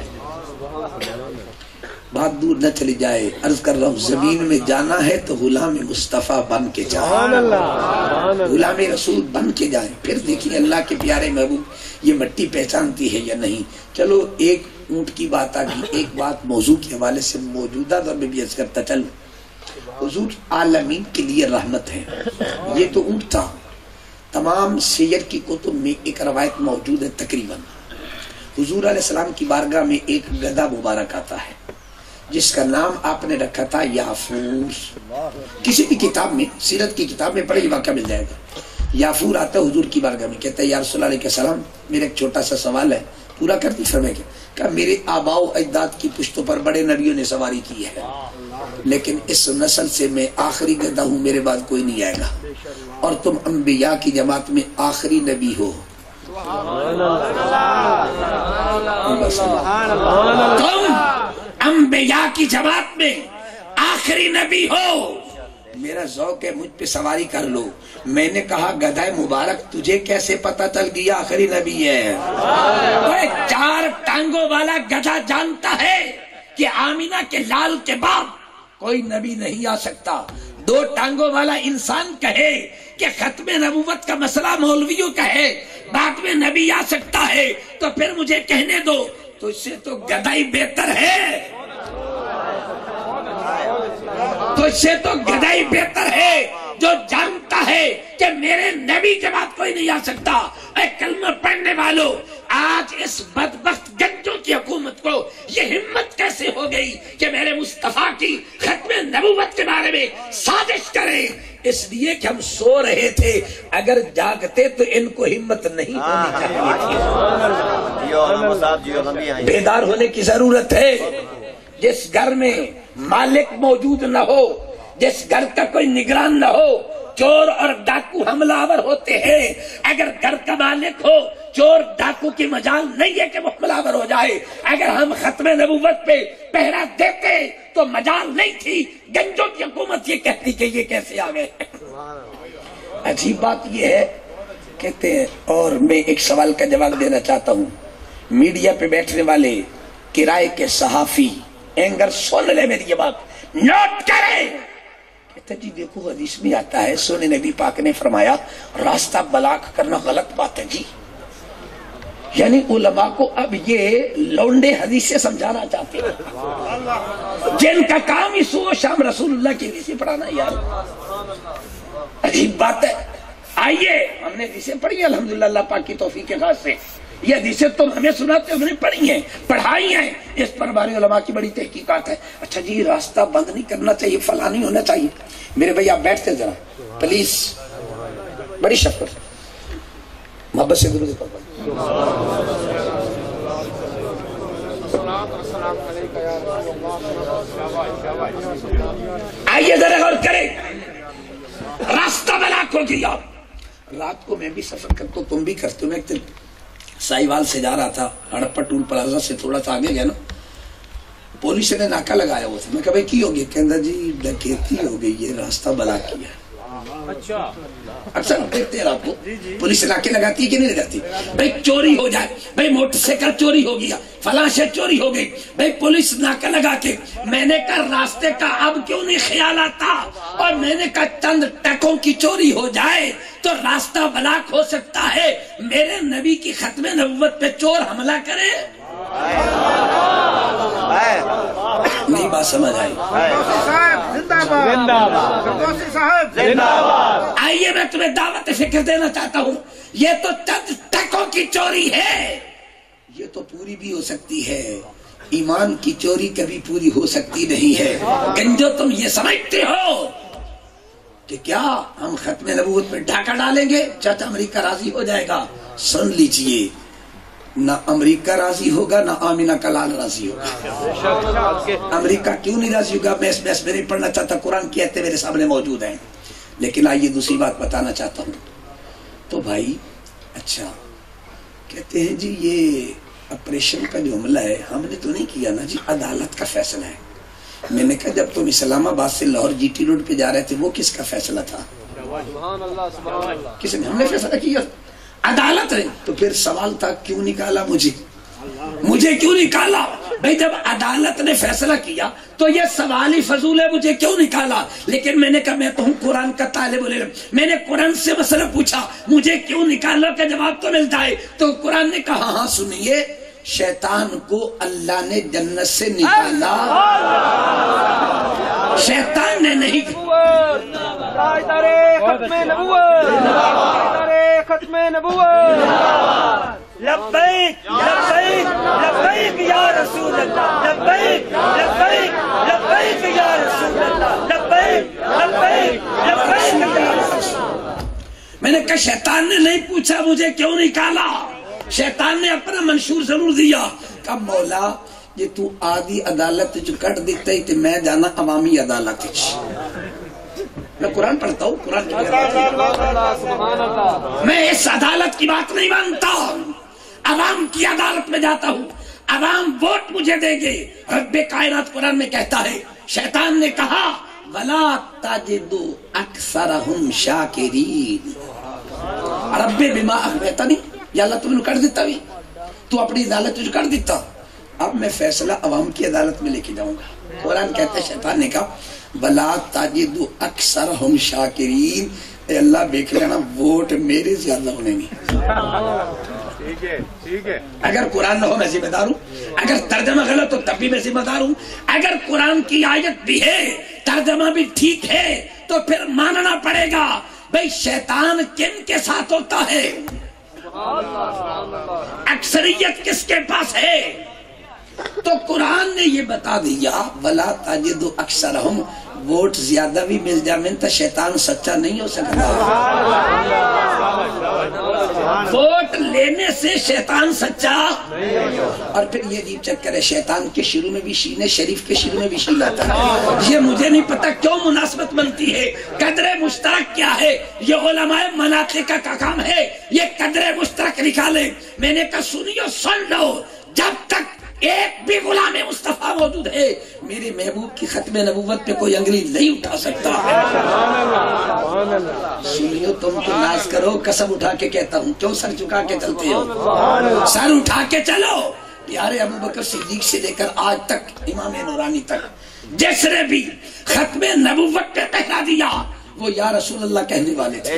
بات دور نہ چلی جائے، عرض کر رہا ہوں زمین میں جانا ہے تو غلام مصطفیٰ بن کے جائیں، غلام رسول بن کے جائیں. پھر دیکھیں اللہ کے پیارے محبوب یہ مٹی پہچانتی ہے یا نہیں. چلو ایک اونٹ کی بات آ گئی. ایک بات موضوع کے حوالے سے موجودہ دور میں بھی عرض کرتا چل، حضور عالمین کے لیے رحمت ہے. یہ تو اونٹ تھا. تمام سیر کی کتب میں ایک روایت موجود ہے، تقریباً حضور علیہ السلام کی بارگاہ میں ایک گدھا مبارک آتا ہے جس کا نام آپ نے رکھا تھا یافور. کسی بھی کتاب میں، سیرت کی کتاب میں پڑھے واقعہ مل جائے گا. یافور آتا ہے حضور کی بارگاہ میں، کہتا ہے یا رسول اللہ علیہ السلام میرا ایک چھوٹا سا سوال ہے، پورا کر دی. فرمائے کہ میرے آباء و اجداد کی پشتوں پر بڑے نبیوں نے سواری کی ہے، لیکن اس نسل سے میں آخری گدھا ہوں، میرے بعد کوئی نہیں آئے گا، اور تم انبیاء کی جماعت میں آخری نبی ہو. تم انبیاء کی جماعت میں آخری نبی ہو. میرا ذوق ہے، مجھ پہ سواری کر لو. میں نے کہا گدھا مبارک تجھے کیسے پتا چل گیا آخری نبی ہے؟ چار ٹانگوں والا گدھا جانتا ہے کہ آمینہ کے لال کے بعد کوئی نبی نہیں آ سکتا. دو ٹانگوں والا انسان کہے کہ ختم نبوت کا مسئلہ مولویوں کا ہے، بعد میں نبی آ سکتا ہے، تو پھر مجھے کہنے دو تو اس سے تو گدھا ہی بہتر ہے، تو اس سے تو گدھا ہی بہتر ہے جو جانتا ہے کہ میرے نبی کے بعد کوئی نہیں آ سکتا. اے کلمہ پڑھنے والوں، آج اس بدبخت گنجوں کی حکومت کو یہ ہمت کیسے ہو گئی کہ میرے مصطفیٰ کی ختم نبوت کے بارے میں سازش کریں؟ اس لیے کہ ہم سو رہے تھے، اگر جاگتے تو ان کو ہمت نہیں ہونی چاہیے. بیدار ہونے کی ضرورت ہے. جس گھر میں مالک موجود نہ ہو، جس گھر کا کوئی نگران نہ ہو، چور اور ڈاکو حملہ آور ہوتے ہیں. اگر گھر کا مالک ہو، چور ڈاکو کی مجال نہیں ہے کہ وہ حملہ آور ہو جائے. اگر ہم ختم نبوت پہ پہرا دیتے تو مجال نہیں تھی. گنجوں کی حکومت یہ کہتی کہ یہ کیسے آ گئے. عجیب بات یہ ہے کہتے ہیں. اور میں ایک سوال کا جواب دینا چاہتا ہوں. میڈیا پہ بیٹھنے والے کرائے کے صحافی اینگر سن لے میری یہ بات، نوٹ کریں. کہتے جی دیکھو حدیث میں آتا ہے، سونے نبی پاک نے فرمایا راستہ بلاک کرنا غلط بات ہے. جی یعنی علماء کو اب یہ لونڈے حدیث سے سمجھانا چاہتے ہیں جن کا کام ہی صبح شام رسول اللہ کی حدیثیں پڑھانا. یار عجیب بات ہے. آئیے ہم نے حدیثیں پڑھی ہیں الحمدللہ اللہ پاک کی توفیق کے خاص سے. یہ حدیثیں تم ہمیں سناتے ہم نے پڑھی ہیں، پڑھائی ہیں. اس پر ہمارے علماء کی بڑی تحقیقات ہے. اچھا جی راستہ بند نہیں کرنا چاہیے، فلاں نہیں ہونا چاہیے. میرے بھائی آپ بیٹھتے ذرا پلیز، بڑی شفقت محبت سے درود پڑھ. آئیے ذرا غور کریں. راستہ بلاک ہو گیا. رات کو میں بھی سفر کرتا ہوں، تم بھی کرتے ہو. میں ایک دن سائیوال سے جا رہا تھا، ہڑپا ٹول پلازا سے تھوڑا سا آگے گیا نا، پولیس نے ناکا لگایا ہوا تھا. میں کہا بھائی کی ہوگی؟ کہندا جی ڈکیتی ہو گئی ہے، راستہ بلاک کیا. اچھا اکثر دیکھتے ہیں آپ کو پولیس علاقے لگاتی ہے کہ نہیں لگاتی؟ بھائی چوری ہو جائے، بھائی موٹر سائیکل چوری ہو گیا، فلاں شے چوری ہو گئی، بھائی پولیس ناکہ لگا کے میں نے کہا راستے کا اب کیوں نہیں خیال آتا؟ اور میں نے کہا چند ٹکوں کی چوری ہو جائے تو راستہ بلاک ہو سکتا ہے، میرے نبی کی ختم نبوت پہ چور حملہ کرے؟ نہیں بات سمجھ آئی؟ آئیے میں تمہیں دعوت فکر دینا چاہتا ہوں، یہ تو چند ٹکوں کی چوری ہے، یہ تو پوری بھی ہو سکتی ہے، ایمان کی چوری کبھی پوری ہو سکتی نہیں ہے۔ گنجو تم یہ سمجھتے ہو کہ کیا ہم ختم نبوت پہ ڈھاکہ ڈالیں گے چاچا امریکہ راضی ہو جائے گا؟ سن لیجئے، نہ امریکہ راضی ہوگا نہ آمینہ کا لال راضی ہوگا۔ امریکہ کیوں نہیں راضی ہوگا میں اس بحث میں نہیں پڑھنا چاہتا، قرآن کی آیتیں میرے سامنے موجود ہیں، لیکن آئیے دوسری بات بتانا چاہتا ہوں۔ تو بھائی اچھا کہتے ہیں جی یہ آپریشن کا جو عملہ ہے ہم نے تو نہیں کیا نا جی، عدالت کا فیصلہ ہے۔ میں نے کہا جب تم اسلام آباد سے لاہور جی ٹی روڈ پہ جا رہے تھے وہ کس کا فیصلہ تھا؟ کس نے؟ ہم نے فیصلہ کیا، عدالت ہے۔ تو پھر سوال تھا کیوں نکالا مجھے مجھے کیوں نکالا؟ بھائی جب عدالت نے فیصلہ کیا تو یہ سوال ہی فضول ہے، مجھے کیوں نکالا؟ لیکن میں نے کہا میں تو ہوں قرآن کا طالب علم، میں نے قرآن سے مسئلہ پوچھا مجھے کیوں نکالا کا جواب تو ملتا ہے۔ تو قرآن نے کہا ہاں سنیے، شیطان کو اللہ نے جنت سے نکالا، شیطان نے نہیں۔ ختم نبوت لبیک لبیک لبیک یا رسول اللہ، لبیک لبیک لبیک یا رسول اللہ، لبیک لبیک لبیک یا رسول اللہ۔ میں نے کہا شیطان نے نہیں پوچھا مجھے کیوں نکالا، شیطان نے اپنا منشور ضرور دیا، کہا مولا یہ تو آدھی عدالت جو کٹ دیتا ہی تو میں جانا عوامی عدالت۔ میں قرآن پڑھتا ہوں، قرآن کی میں اس عدالت کی بات نہیں مانتا، عوام کی عدالت میں جاتا ہوں، عوام ووٹ مجھے دے گے۔ رب کائنات قرآن میں کہتا ہے، شیطان نے کہا وَلَا تَجِدُ أَكْثَرَهُمْ شَاكِرِينَ، رب بما أغويتني، یا اللہ تم نے کر دیتا بھی، تو اپنی عدالت تجھے کر دیتا، اب میں فیصلہ عوام کی عدالت میں لے کے جاؤں گا۔ قرآن کہتا ہے شیطان نے کہا بلا تاجد اکثرہم شاکرین، اے اللہ دیکھ لینا ووٹ میرے زیادہ ہونے نہیں۔ اگر قرآن نہ ہو میں ذمہ دار ہوں، اگر ترجمہ غلط ہو تب بھی میں ذمہ دار ہوں، اگر قرآن کی آیت بھی ہے ترجمہ بھی ٹھیک ہے تو پھر ماننا پڑے گا۔ بھئی شیطان کن کے ساتھ ہوتا ہے؟ اکثریت کس کے پاس ہے؟ تو قرآن نے یہ بتا دیا وَلَا تَجِدُ أَكْثَرَهُمْ، ووٹ زیادہ بھی مل جائے تو شیطان سچا نہیں ہو سکتا، ووٹ لینے سے شیطان سچا۔ اور پھر یہ عجیب چکر ہے، شیطان کے شروع میں بھی شین شریف کے شروع میں بھی شین آتا ہے، یہ مجھے نہیں پتا کیوں مناسبت بنتی ہے۔ قدر مشترک کیا ہے؟ یہ علماء مناطق کا کام ہے، یہ قدر مشترک نکالے۔ میں نے کہا سنیو سن لو، جب تک ایک بھی غلام مصطفیٰ موجود ہے میرے محبوب کی ختم نبوت پہ کوئی انگلی نہیں اٹھا سکتا۔ سنیو تم تو ناز کرو، قسم اٹھا کے کہتا ہوں، کیوں سر چکا کے چلتے ہو؟ سر اٹھا کے چلو۔ پیارے ابو بکر صدیق سے لے کر آج تک امام نورانی تک جس نے بھی ختم نبوت پہ پہرا دیا وہ یا رسول اللہ کہنے والے تھے۔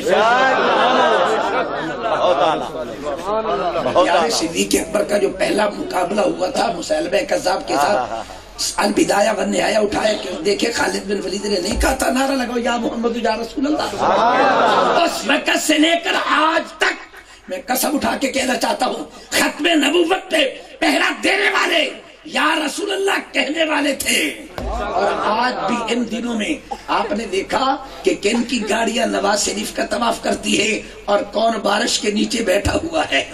پیارے صدیق اکبر کا جو پہلا مقابلہ ہوا تھا مسیلمہ کذاب کے ساتھ، البدایہ والنہایہ اٹھایا کہ دیکھے خالد بن ولید نے نہیں کہا تھا نعرہ لگاؤ یا محمد یا رسول اللہ؟ اس وقت سے لے کر آج تک میں قسم اٹھا کے کہنا چاہتا ہوں ختم نبوت پہ پہرا دینے والے یا رسول اللہ کہنے والے تھے۔ اور آج بھی ان دنوں میں آپ نے دیکھا کہ کن کی گاڑیاں نواز شریف کا طواف کرتی ہے اور کون بارش کے نیچے بیٹھا ہوا ہے۔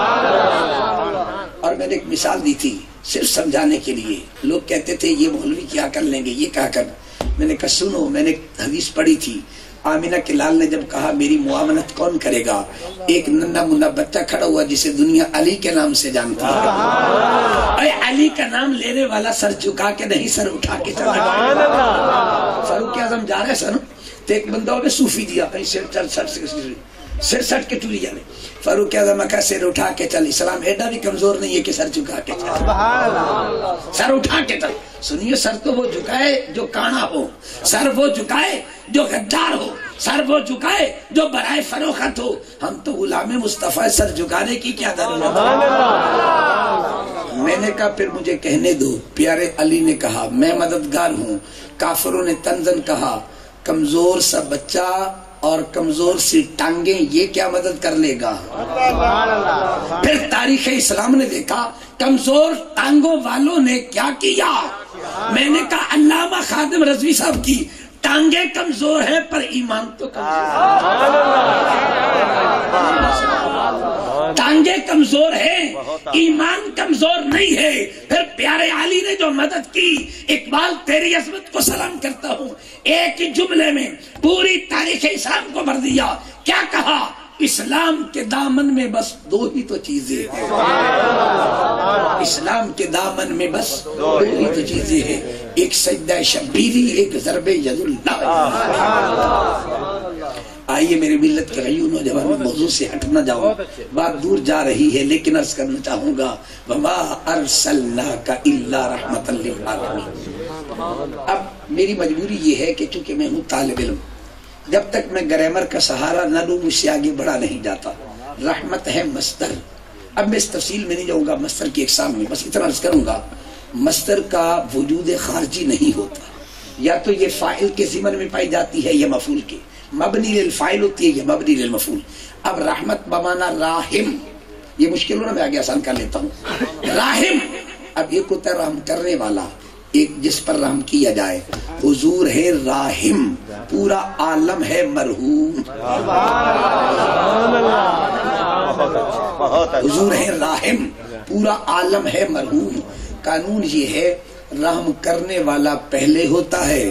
اور میں نے ایک مثال دی تھی صرف سمجھانے کے لیے، لوگ کہتے تھے یہ مولوی کیا کر لیں گے، یہ کہا کر، میں نے کہا سنو، میں نے حدیث پڑھی تھی، آمینہ کے لال نے جب کہا میری معاونت کون کرے گا، ایک ننھا منھا بچہ کھڑا ہوا جسے دنیا علی کے نام سے جانتی ہے، اے علی کا نام لینے والا سر جھکا کے نہیں سر اٹھا کے چلا گیا۔ فاروق اعظم جا رہے سن تو ایک بندہ ہوگا صوفی دیا کہیں سر چل سٹ سے سر سٹ کے ٹوری جانے فاروق اعظم کا سر اٹھا کے چل اسلام ایڈا بھی کمزور نہیں ہے کہ سر جھکا کے چل سر اٹھا کے چل سنیے سر تو وہ جھکائے جو کانا ہو سر وہ جھکائے جو غدار ہو سر وہ جھکائے جو برائے فروخت ہو ہم تو غلام مصطفیٰ سر جھکانے کی کیا ضرورت ہے میں نے کہا پھر مجھے کہنے دو پیارے علی نے کہا میں مددگار ہوں کافروں نے تنزن کہا کمزور سا بچہ اور کمزور سی ٹانگیں یہ کیا مدد کر لے گا پھر تاریخ اسلام نے دیکھا کمزور ٹانگوں والوں نے کیا کیا میں نے کہا علامہ خادم رضوی صاحب کی ٹانگیں کمزور ہیں پر ایمان تو کمزور ٹانگیں کمزور ہیں ایمان کمزور نہیں ہے پھر پیارے علی نے جو مدد کی اقبال تیری عظمت کو سلام کرتا ہوں ایک ہی جملے میں پوری تاریخ اسلام کو بھر دیا کیا کہا اسلام کے دامن میں بس دو ہی تو چیزیں ہیں اسلام کے دامن میں بس دو ہی تو چیزیں ہیں ایک سجدہ شبیری ایک ضرب ید اللہ آئیے میرے ملت کے غیور نوجوان موضوع سے ہٹ نہ جاؤ بات دور جا رہی ہے لیکن عرض کرنا چاہوں گا وما ارسلناک الا رحمتا للعالمین اب میری مجبوری یہ ہے کہ چونکہ میں ہوں طالب علم جب تک میں گرامر کا سہارا نہ لوں مجھ سے آگے بڑھا نہیں جاتا رحمت ہے مصدر اب میں اس تفصیل میں نہیں جاؤں گا مصدر کی اقسام میں بس اتنا عرض کروں گا مصدر کا وجود خارجی نہیں ہوتا یا تو یہ فاعل کے ضمن میں پائی جاتی ہے یا مفعول کے مبنی للفاعل ہوتی ہے یا مبنی للمفعول اب رحمت بمانا راحم یہ مشکل ہو نا میں آگے آسان کر لیتا ہوں راحم اب ایک ہوتا ہے رحم کرنے والا ایک جس پر رحم کیا جائے حضور ہے راحم پورا عالم ہے مرحوم حضور ہے راحم پورا عالم ہے مرحوم قانون یہ ہے رحم کرنے والا پہلے ہوتا ہے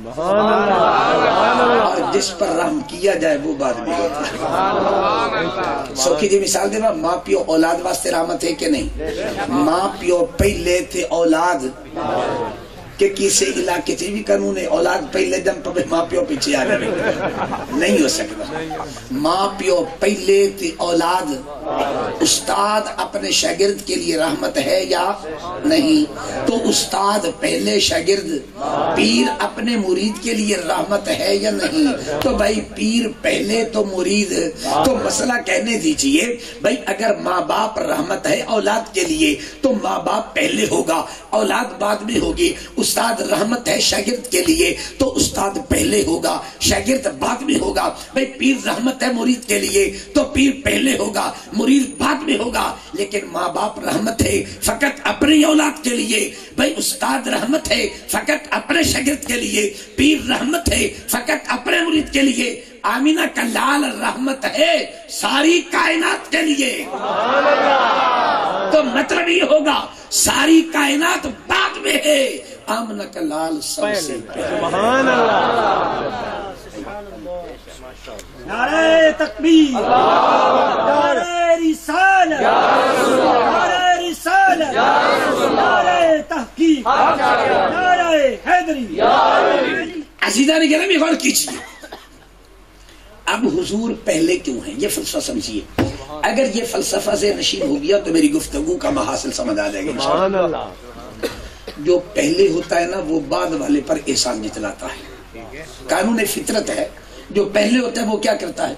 اور جس پر رحم کیا جائے وہ بعد میں ہوتا ہے سوکھی جی مثال دے ماں پیو اولاد واسطے رحمت ہے کہ نہیں ماں پیو پہلے تھے اولاد کہ کسی علاقے سے بھی قانون ہے اولاد پہلے دم پہ ماں پیو پیچھے آ رہے نہیں ہو سکتا ماں پیو پہلے تھی اولاد استاد اپنے شاگرد کے لیے رحمت ہے یا نہیں تو استاد پہلے شاگرد پیر اپنے مرید کے لیے رحمت ہے یا نہیں تو بھائی پیر پہلے تو مرید تو مسئلہ کہنے دیجئے بھائی اگر ماں باپ رحمت ہے اولاد کے لیے تو ماں باپ پہلے ہوگا اولاد بعد میں ہوگی استاد رحمت ہے شاگرد کے لیے تو استاد پہلے ہوگا شاگرد بعد میں ہوگا بھئی پیر رحمت ہے مرید کے لیے تو پیر پہلے ہوگا مرید بعد میں ہوگا لیکن ماں باپ رحمت ہے فقط اپنی اولاد کے لیے بھئی استاد رحمت ہے فقط اپنے شاگرد کے لیے پیر رحمت ہے فقط اپنے مرید کے لیے آمینہ کا لال رحمت ہے ساری کائنات کے لیے تو مطلب یہ ہوگا ساری کائنات بعد میں ہے آمنہ کا لال سب سے سبحان اللہ نعرہ تکبیر نعرہ رسالت نعرہ رسالت نعرہ تحقیق نعرہ حیدری عزیزان گرامی غور کیجئے اب حضور پہلے کیوں ہیں یہ فلسفہ سمجھیے اگر یہ فلسفہ سے نشین ہو گیا تو میری گفتگو کا محاصل سمجھ آ جائے گا جو پہلے ہوتا ہے نا وہ بعد والے پر احسان جتلاتا ہے قانون فطرت ہے جو پہلے ہوتا ہے وہ کیا کرتا ہے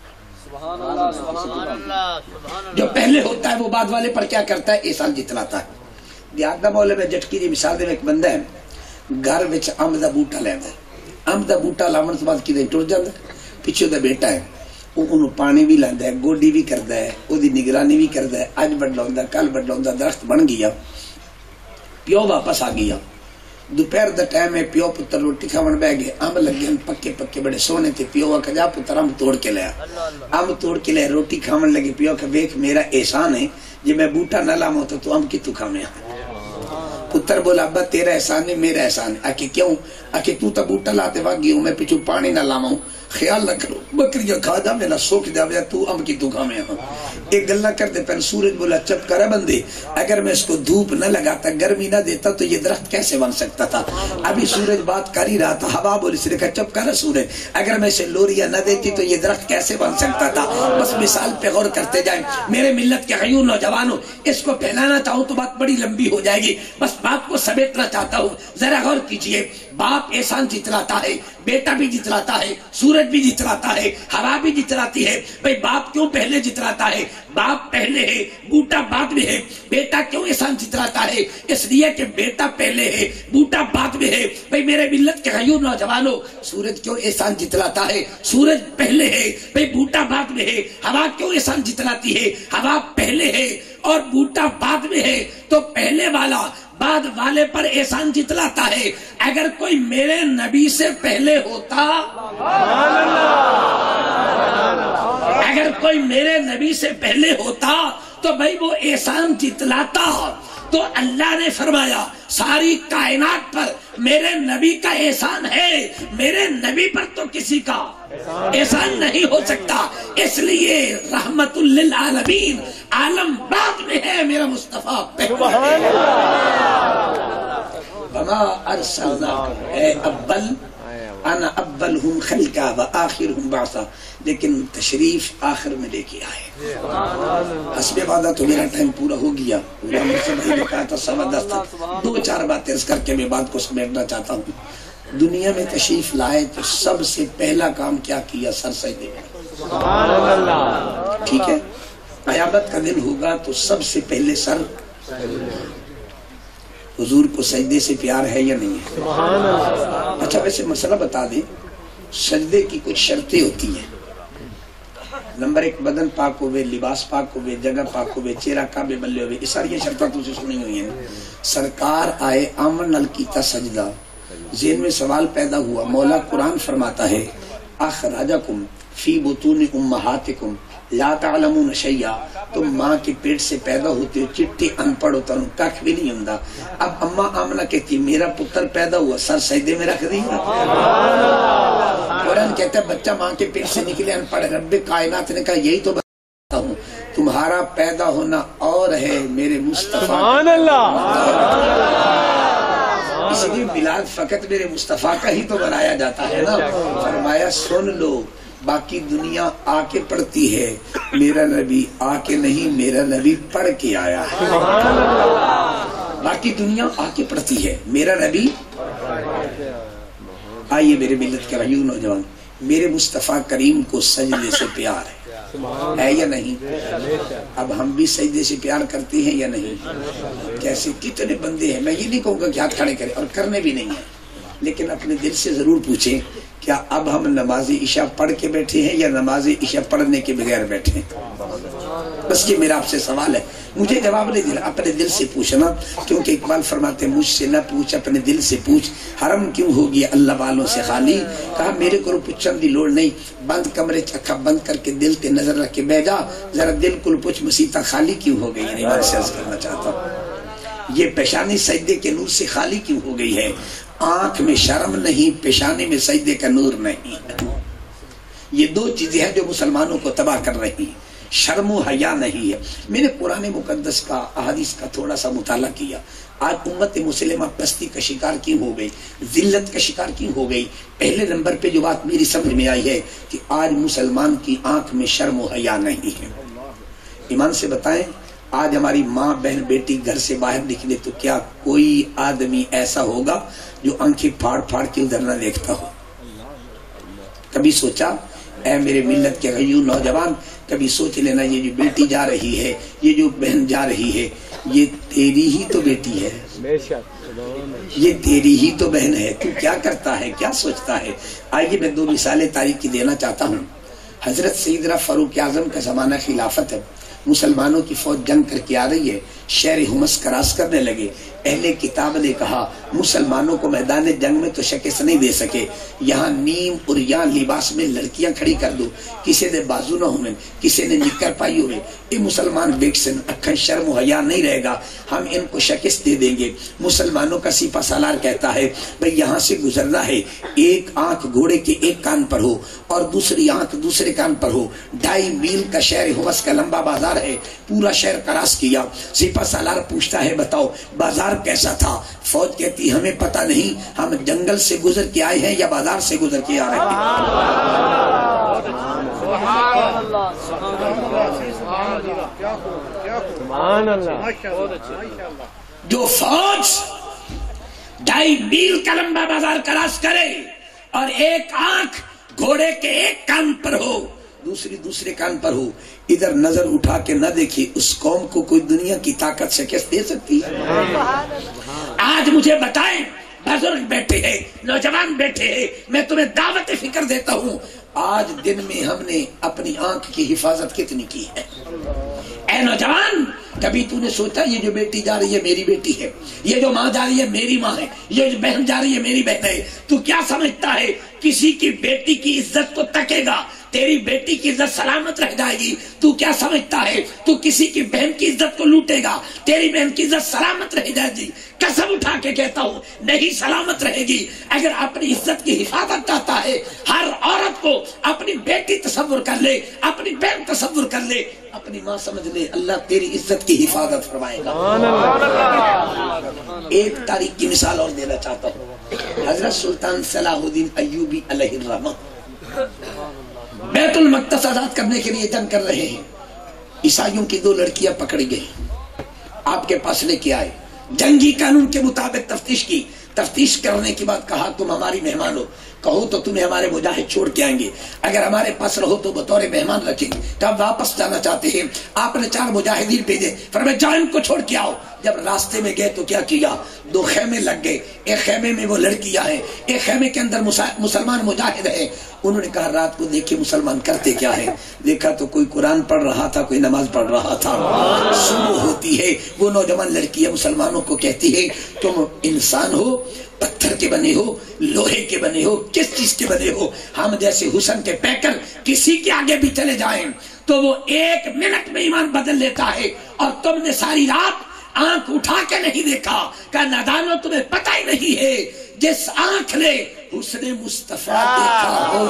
جو پہلے ہوتا ہے وہ بعد والے پر کیا کرتا ہے احسان جتلاتا ہے دیادہ مولے میں جٹکی دی مثال دے میں ایک بندہ ہے گھر وچ امب دا بوٹا لیندا ہے امب دا بوٹا لاون تو بعد کدے ٹر جاندا پیچھے دا بیٹا ہے وہ انہوں پانی بھی لیندا ہے گوڈی بھی کردا ہے او دی نگرانی بھی کردا ہے اج بڑھاوندا کل بڑھاوندا درخت بن گیا پیو واپس آ گیا دوپہر دا ٹائم ہے پیو پتر روٹی کھاون بہ گئے امب لگے پکے پکے بڑے سونے تھے پیو آ جا پتر امب توڑ کے لیا امب توڑ کے لیا روٹی کھاون لگے پیو کہ دیکھ میرا احسان ہے جی میں بوٹا نہ لاواں تو تو امب کی تو کھاویں پتر بولا ابا تیرا احسان ہے میرا احسان ہے آکے کیوں آکے تو تا بوٹا لاتے واگی ہوں میں پیچھو پانی نہ لاواں خیال نہ کرو بکریاں کھا جا میرا سوکھ جا بیا تو ام کی تو کھامے ہاں ایک گلہ کر دے پہلے سورج بولا چپ کرا بندے اگر میں اس کو دھوپ نہ لگاتا گرمی نہ دیتا تو یہ درخت کیسے بن سکتا تھا ابھی سورج بات کر ہی رہا تھا ہوا بولی سے کہا چپ کرا سورج اگر میں اسے لوریاں نہ دیتی تو یہ درخت کیسے بن سکتا تھا بس مثال پہ غور کرتے جائیں میرے ملت کے غیور نوجوانوں اس کو پھیلانا چاہوں تو بات بڑی لمبی ہو جائے گی بس بات کو سمیٹنا چاہتا ہوں ذرا غور کیجئے باپ احسان جتلاتا ہے بیٹا بھی جتلاتا ہے سورج بھی جتلاتا ہے ہوا بھی جتلاتی ہے بھئی باپ کیوں پہلے جتلاتا ہے باپ پہلے ہے بوٹا بعد میں ہے بیٹا کیوں احسان جتلاتا ہے اس لیے کہ بیٹا پہلے ہے بوٹا بعد میں ہے بھئی میرے ملت کے غیور نوجوانوں سورج کیوں احسان جتلاتا ہے سورج پہلے ہے بھئی بوٹا بعد میں ہے ہوا کیوں احسان جتلاتی ہے ہوا پہلے ہے اور بوٹا بعد میں ہے تو پہلے والا بعد والے پر احسان جتلاتا ہے اگر کوئی میرے نبی سے پہلے ہوتا اگر کوئی میرے نبی سے پہلے ہوتا تو بھائی وہ احسان جتلاتا تو اللہ نے فرمایا ساری کائنات پر میرے نبی کا احسان ہے میرے نبی پر تو کسی کا احسان نہیں ہو سکتا اس لیے رحمت للعالمین عالم بعد میں ہے میرا مصطفیٰ پہلے وما ارسلناک اے اول انا اولہم خلقا و آخرہم بعثا لیکن تشریف آخر میں لے کے آئے حسب وعدہ تو میرا ٹائم پورا ہو گیا پورا مجھے بھائی نے کہا تھا سوا دس تک دو چار باتیں اس کر کے میں بات کو سمیٹنا چاہتا ہوں دنیا میں تشریف لائے تو سب سے پہلا کام کیا کیا سر سجدے میں ٹھیک ہے قیامت کا دن ہوگا تو سب سے پہلے سر حضور کو سجدے سے پیار ہے یا نہیں ہے اچھا ویسے مسئلہ بتا دیں سجدے کی کچھ شرطیں ہوتی ہیں نمبر ایک بدن پاک ہوئے لباس پاک ہوئے جگہ پاک ہوئے چہرہ کعبے بلے ہوئے یہ ساری شرطیں تو سے سنی ہوئی ہیں سرکار آئے آمن نل کیتا سجدہ ذہن میں سوال پیدا ہوا مولا قرآن فرماتا ہے اخرجکم فی بطون امہاتکم لا تعلمون شیئا تم ماں کے پیٹ سے پیدا ہوتے ہو چٹی ان پڑھ ہوتا ہوں کخ بھی نہیں ہوں اب اماں آمنہ کہتی میرا پتر پیدا ہوا سر سجدے میں رکھ دی قرآن کہتا ہے بچہ ماں کے پیٹ سے نکلے ان پڑھ رب کائنات نے کہا یہی تو بتا ہوں تمہارا پیدا ہونا اور ہے میرے مصطفیٰ سبحان اللہ اس لیے میلاد فقط میرے مصطفیٰ کا ہی تو بنایا جاتا ہے نا فرمایا سن لو باقی دنیا آ کے پڑھتی ہے میرا نبی آ کے نہیں میرا نبی پڑھ کے آیا ہے باقی دنیا آ کے پڑھتی ہے میرا نبی آئیے میرے ملت کے غیور نوجوان میرے مصطفیٰ کریم کو سجدے سے پیار ہے ہے یا نہیں اب ہم بھی سجدے سے پیار کرتے ہیں یا نہیں کیسے کتنے بندے ہیں میں یہ نہیں کہوں گا کہ ہاتھ کھڑے کریں اور کرنے بھی نہیں ہیں لیکن اپنے دل سے ضرور پوچھیں کیا اب ہم نماز عشاء پڑھ کے بیٹھے ہیں یا نماز عشاء پڑھنے کے بغیر بیٹھے ہیں بس یہ میرا آپ سے سوال ہے مجھے جواب نہیں دینا اپنے دل سے پوچھنا کیونکہ اقبال فرماتے مجھ سے نہ پوچھ اپنے دل سے پوچھ حرم کیوں ہوگی اللہ والوں سے خالی کہا میرے کو پوچھنے دی لوڑ نہیں بند کمرے چکھا بند کر کے دل تے نظر رکھ کے بہ جا ذرا دل کو پوچھ مسیطہ خالی کیوں ہو گئی یعنی میں سے عرض کرنا چاہتا ہوں یہ پیشانی سجدے کے نور سے خالی کیوں ہو گئی ہے آنکھ میں شرم نہیں پیشانی میں سجدے کا نور نہیں یہ دو چیزیں ہیں جو مسلمانوں کو تباہ کر رہی ہیں شرم و حیا نہیں ہے میں نے قرآن مقدس کا احادیث کا تھوڑا سا مطالعہ کیا آج امت مسلمہ پستی کا شکار کیوں ہو گئی ذلت کا شکار کیوں ہو گئی پہلے نمبر پہ جو بات میری سمجھ میں آئی ہے کہ آج مسلمان کی آنکھ میں شرم و حیا نہیں ہے ایمان سے بتائیں آج ہماری ماں بہن بیٹی گھر سے باہر نکلے تو کیا کوئی آدمی ایسا ہوگا جو آنکھیں پھاڑ پھاڑ کے ادھر نہ دیکھتا ہو کبھی سوچا اے میرے ملت کے غیور نوجوان کبھی سوچ لینا یہ جو بیٹی جا رہی ہے یہ جو بہن جا رہی ہے یہ تیری ہی تو بیٹی ہے یہ تیری ہی تو بہن ہے تو کیا کرتا ہے کیا سوچتا ہے آئیے میں دو مثالیں تاریخ کی دینا چاہتا ہوں حضرت سیدنا فاروق اعظم کا زمانہ خلافت ہے مسلمانوں کی فوج جنگ کر کے آ رہی ہے شہر حمص کراس کرنے لگے۔ اہل کتاب نے کہا مسلمانوں کو میدان جنگ میں تو شکست نہیں دے سکے، یہاں نیم اور یہاں لباس میں لڑکیاں کھڑی کر دو، کسی نے بازو نہ ہوئے، کسی نے نکر پائی ہوئے، یہ مسلمان ویکسن اکھن شرم و حیا نہیں رہے گا، ہم ان کو شکست دے دیں گے۔ مسلمانوں کا سپہ سالار کہتا ہے بھئی یہاں سے گزرنا ہے، ایک آنکھ گھوڑے کے ایک کان پر ہو اور دوسری آنکھ دوسرے کان پر ہو، ڈھائی میل کا شہر حمص کا لمبا بازار ہے، پورا شہر کراس کیا۔ سپہ سالار پوچھتا ہے بتاؤ بازار کیسا تھا؟ فوج کہتی ہمیں پتہ نہیں، ہم جنگل سے گزر کے آئے ہیں یا بازار سے گزر کے آ رہے ہیں۔ جو فوج ڈھائی میل کا لمبا بازار کراس کرے اور ایک آنکھ گھوڑے کے ایک کان پر ہو دوسری دوسرے کان پر ہو، ادھر نظر اٹھا کے نہ دیکھی، اس قوم کو کوئی دنیا کی طاقت شکست دے سکتی ہے؟ آج مجھے بتائیں، بزرگ بیٹھے ہیں، نوجوان بیٹھے ہیں، میں تمہیں دعوت فکر دیتا ہوں، آج دن میں ہم نے اپنی آنکھ کی حفاظت کتنی کی ہے؟ اے نوجوان، کبھی تو نے سوچا یہ جو بیٹی جا رہی ہے میری بیٹی ہے، یہ جو ماں جا رہی ہے میری ماں ہے، یہ جو بہن جا رہی ہے میری بہن ہے؟ تو کیا سمجھتا ہے کسی کی بیٹی کی عزت کو تکے گا، تیری بیٹی کی عزت سلامت رہ جائے گی؟ تو کیا سمجھتا ہے تو کسی کی بہن کی عزت کو لوٹے گا، تیری بہن کی عزت سلامت رہ جائے گی؟ قسم اٹھا کے کہتا ہوں نہیں سلامت رہے گی۔ اگر اپنی عزت کی حفاظت چاہتا ہے، ہر عورت کو اپنی بیٹی تصور کر لے، اپنی بہن تصور کر لے، اپنی ماں سمجھ لے، اللہ تیری عزت کی حفاظت فرمائے گا۔ ایک تاریخ کی مثال اور دینا چاہتا ہوں، حضرت سلطان صلاح الدین ایوبی علیہ الرحمہ بیت المقدس آزاد کرنے کے لیے جنگ کر رہے ہیں، عیسائیوں کی دو لڑکیاں پکڑی گئی، آپ کے پاس لے کے آئے، جنگی قانون کے مطابق تفتیش کی، تفتیش کرنے کے بعد کہا تم ہماری مہمان ہو، کہو تو تمہیں ہمارے مجاہد چھوڑ کے آئیں گے، اگر ہمارے پاس رہو تو بطور مہمان رکھیں گے، تب واپس جانا چاہتے ہیں۔ آپ نے چار مجاہدین بھیجے، فرمایا جاؤ ان کو چھوڑ کے آؤ۔ جب راستے میں گئے تو کیا کیا، دو خیمے لگ گئے، ایک خیمے میں وہ لڑکیاں ہیں، ایک خیمے کے اندر مسلمان مجاہد ہیں۔ انہوں نے کہا رات کو دیکھے مسلمان کرتے کیا ہے، دیکھا تو کوئی قرآن پڑھ رہا تھا، کوئی نماز پڑھ رہا تھا۔ صبح ہوتی ہے، وہ نوجوان لڑکیاں مسلمانوں کو کہتی ہے تم انسان ہو، پتھر کے بنے ہو، لوہے کے بنے ہو، کس چیز کے بنے ہو؟ ہم جیسے حسن کے پیکر کسی کے آگے بھی چلے جائیں تو وہ ایک منٹ میں ایمان بدل لیتا ہے، اور تم نے ساری رات آنکھ اٹھا کے نہیں دیکھا، کہ نادانو تمہیں پتہ ہی نہیں ہے، جس آنکھ نے حسن مصطفیٰ دیکھا ہو،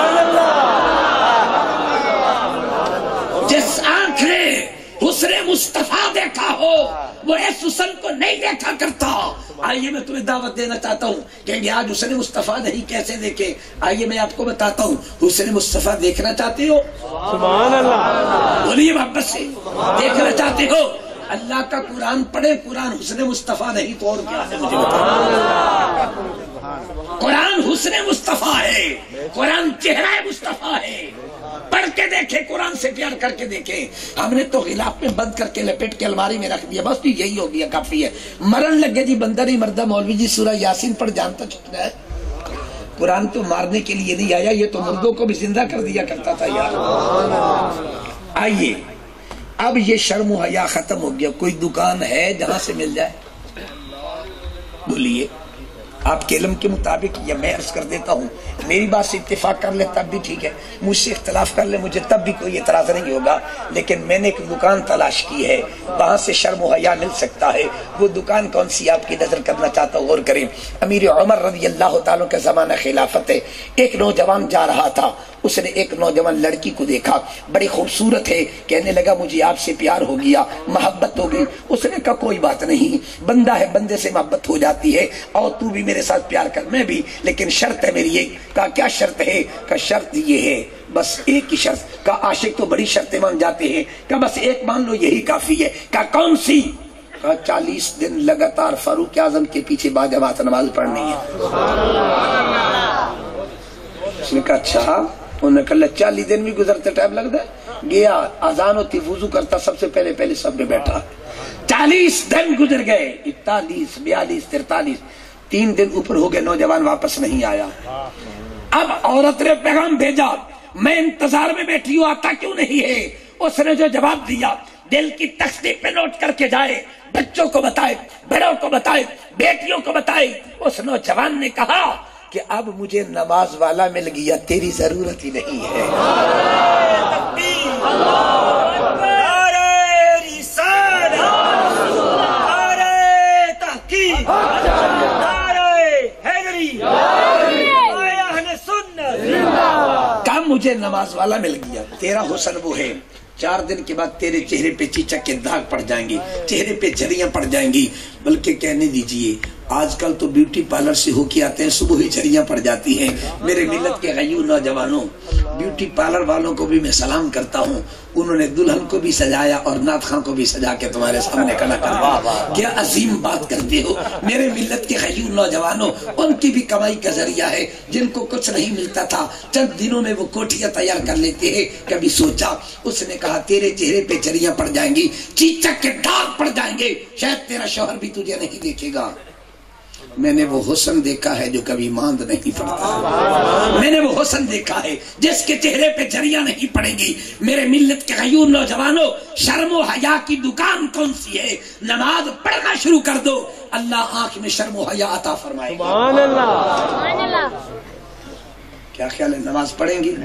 جس آنکھ نے حسن مصطفیٰ دیکھا ہو وہ اس حسن کو نہیں دیکھا کرتا۔ آئیے میں تمہیں دعوت دینا چاہتا ہوں کہ آج حسن مصطفیٰ نہیں کیسے دیکھے، آئیے میں آپ کو بتاتا ہوں، حسن مصطفیٰ دیکھنا چاہتے ہو؟ سبحان اللہ، بولیے محبت سے، دیکھنا چاہتے ہو؟ اللہ کا قرآن پڑھے، قرآن حسن مصطفیٰ نہیں تو اور کیا ہے مجھے بتاؤ۔ قرآن حسن مصطفیٰ ہے، قرآن چہرہ مصطفیٰ ہے، پڑھ کے دیکھے، قرآن سے پیار کر کے دیکھے۔ ہم نے تو غلاف میں بند کر کے لپیٹ کے الماری میں رکھ دیا، بس یہی ہو گیا، کافی ہے۔ مرن لگے جی بندہ نہیں مردہ، مولوی جی سورہ یاسین پڑھ جانتا چھٹنا ہے۔ قرآن تو مارنے کے لیے نہیں آیا، یہ تو مردوں کو بھی زندہ کر دیا کرتا تھا یار۔ آئیے اب یہ شرم و حیا ختم ہو گیا، کوئی دکان ہے جہاں سے مل جائے؟ بولیے، آپ کے علم کے مطابق، یا میں عرض کر دیتا ہوں، میری بات سے اتفاق کر لے تب بھی ٹھیک ہے، مجھ سے اختلاف کر لے مجھے تب بھی کوئی اعتراض نہیں ہوگا، لیکن میں نے ایک دکان تلاش کی ہے وہاں سے شرم و حیا مل سکتا ہے۔ وہ دکان کون سی آپ کی نظر کرنا چاہتا ہوں، غور کریں۔ امیر عمر رضی اللہ تعالیٰ کا زمانہ خلافت ہے، ایک نوجوان جا رہا تھا، اس نے ایک نوجوان لڑکی کو دیکھا، بڑی خوبصورت ہے، کہنے لگا مجھے آپ سے پیار ہو گیا، محبت ہو گئی۔ اس نے کہا کوئی بات نہیں، بندہ ہے، بندے سے محبت ہو جاتی ہے، اور تو بھی میرے ساتھ پیار کر، میں بھی، لیکن شرط ہے میری ایک۔ کہا کیا شرط ہے؟ کہا شرط یہ ہے، بس ایک ہی شرط۔ کہا عاشق تو بڑی شرطیں مان جاتے ہیں، کہا بس ایک مان لو یہی کافی ہے۔ کہا کون سی؟ کہا چالیس دن لگاتار فاروق اعظم کے پیچھے باجماعت نماز پڑھنی ہے۔ اس نے کہا اچھا، انہوں نے کہا چالیس دن بھی گزرتے ٹائم لگتا ہے؟ گیا، اذان ہوتی، وضو کرتا، سب سے پہلے پہلے سب میں بیٹھا، چالیس دن گزر گئے، اکتالیس، بیالیس، ترتالیس، تین دن اوپر ہو گئے، نوجوان واپس نہیں آیا۔ اب عورت نے پیغام بھیجا، میں انتظار میں بیٹھی ہوں، آتا کیوں نہیں ہے؟ اس نے جو جواب دیا، دل کی تختی پہ نوٹ کر کے جائے، بچوں کو بتائے، بڑوں کو بتائے، بیٹیوں کو بتائے۔ اس نوجوان نے کہا کہ اب مجھے نماز والا مل گیا، تیری ضرورت ہی نہیں ہے۔ کہا مجھے نماز والا مل گیا، تیرا حسن وہ ہے، چار دن کے بعد تیرے چہرے پہ چیچک کے داغ پڑ جائیں گے، چہرے پہ جھریاں پڑ جائیں گی، بلکہ کہنے دیجئے آج کل تو بیوٹی پارلر سے ہو کے آتے ہیں، صبح ہی جھریاں پڑ جاتی ہیں۔ میرے ملت کے غیور نوجوانوں، بیوٹی پارلر والوں کو بھی میں سلام کرتا ہوں، انہوں نے دلہن کو بھی سجایا اور نعت خاں کو بھی سجا کے تمہارے سامنے کھڑا کروا۔ کیا عظیم بات کرتے ہو میرے ملت کے غیور نوجوانوں، ان کی بھی کمائی کا ذریعہ ہے، جن کو کچھ نہیں ملتا تھا چند دنوں میں وہ کوٹھیاں تیار کر لیتے ہیں۔ کبھی سوچا؟ اس نے کہا تیرے چہرے پہ جھریاں پڑ جائیں گی، چیچک کے داغ پڑ جائیں گے، شاید تیرا شوہر بھی تجھے نہیں دیکھے گا۔ میں نے وہ حسن دیکھا ہے جو کبھی ماند نہیں پڑتا، میں نے وہ حسن دیکھا ہے جس کے چہرے پہ جھریاں نہیں پڑیں گی۔ میرے ملت کے غیور نوجوانوں، شرم و حیا کی دکان کون سی ہے؟ نماز پڑھنا شروع کر دو، اللہ آنکھ میں شرم و حیا عطا فرمائے گا۔ سبحان اللہ۔ کیا خیال ہے، نماز پڑھیں گے؟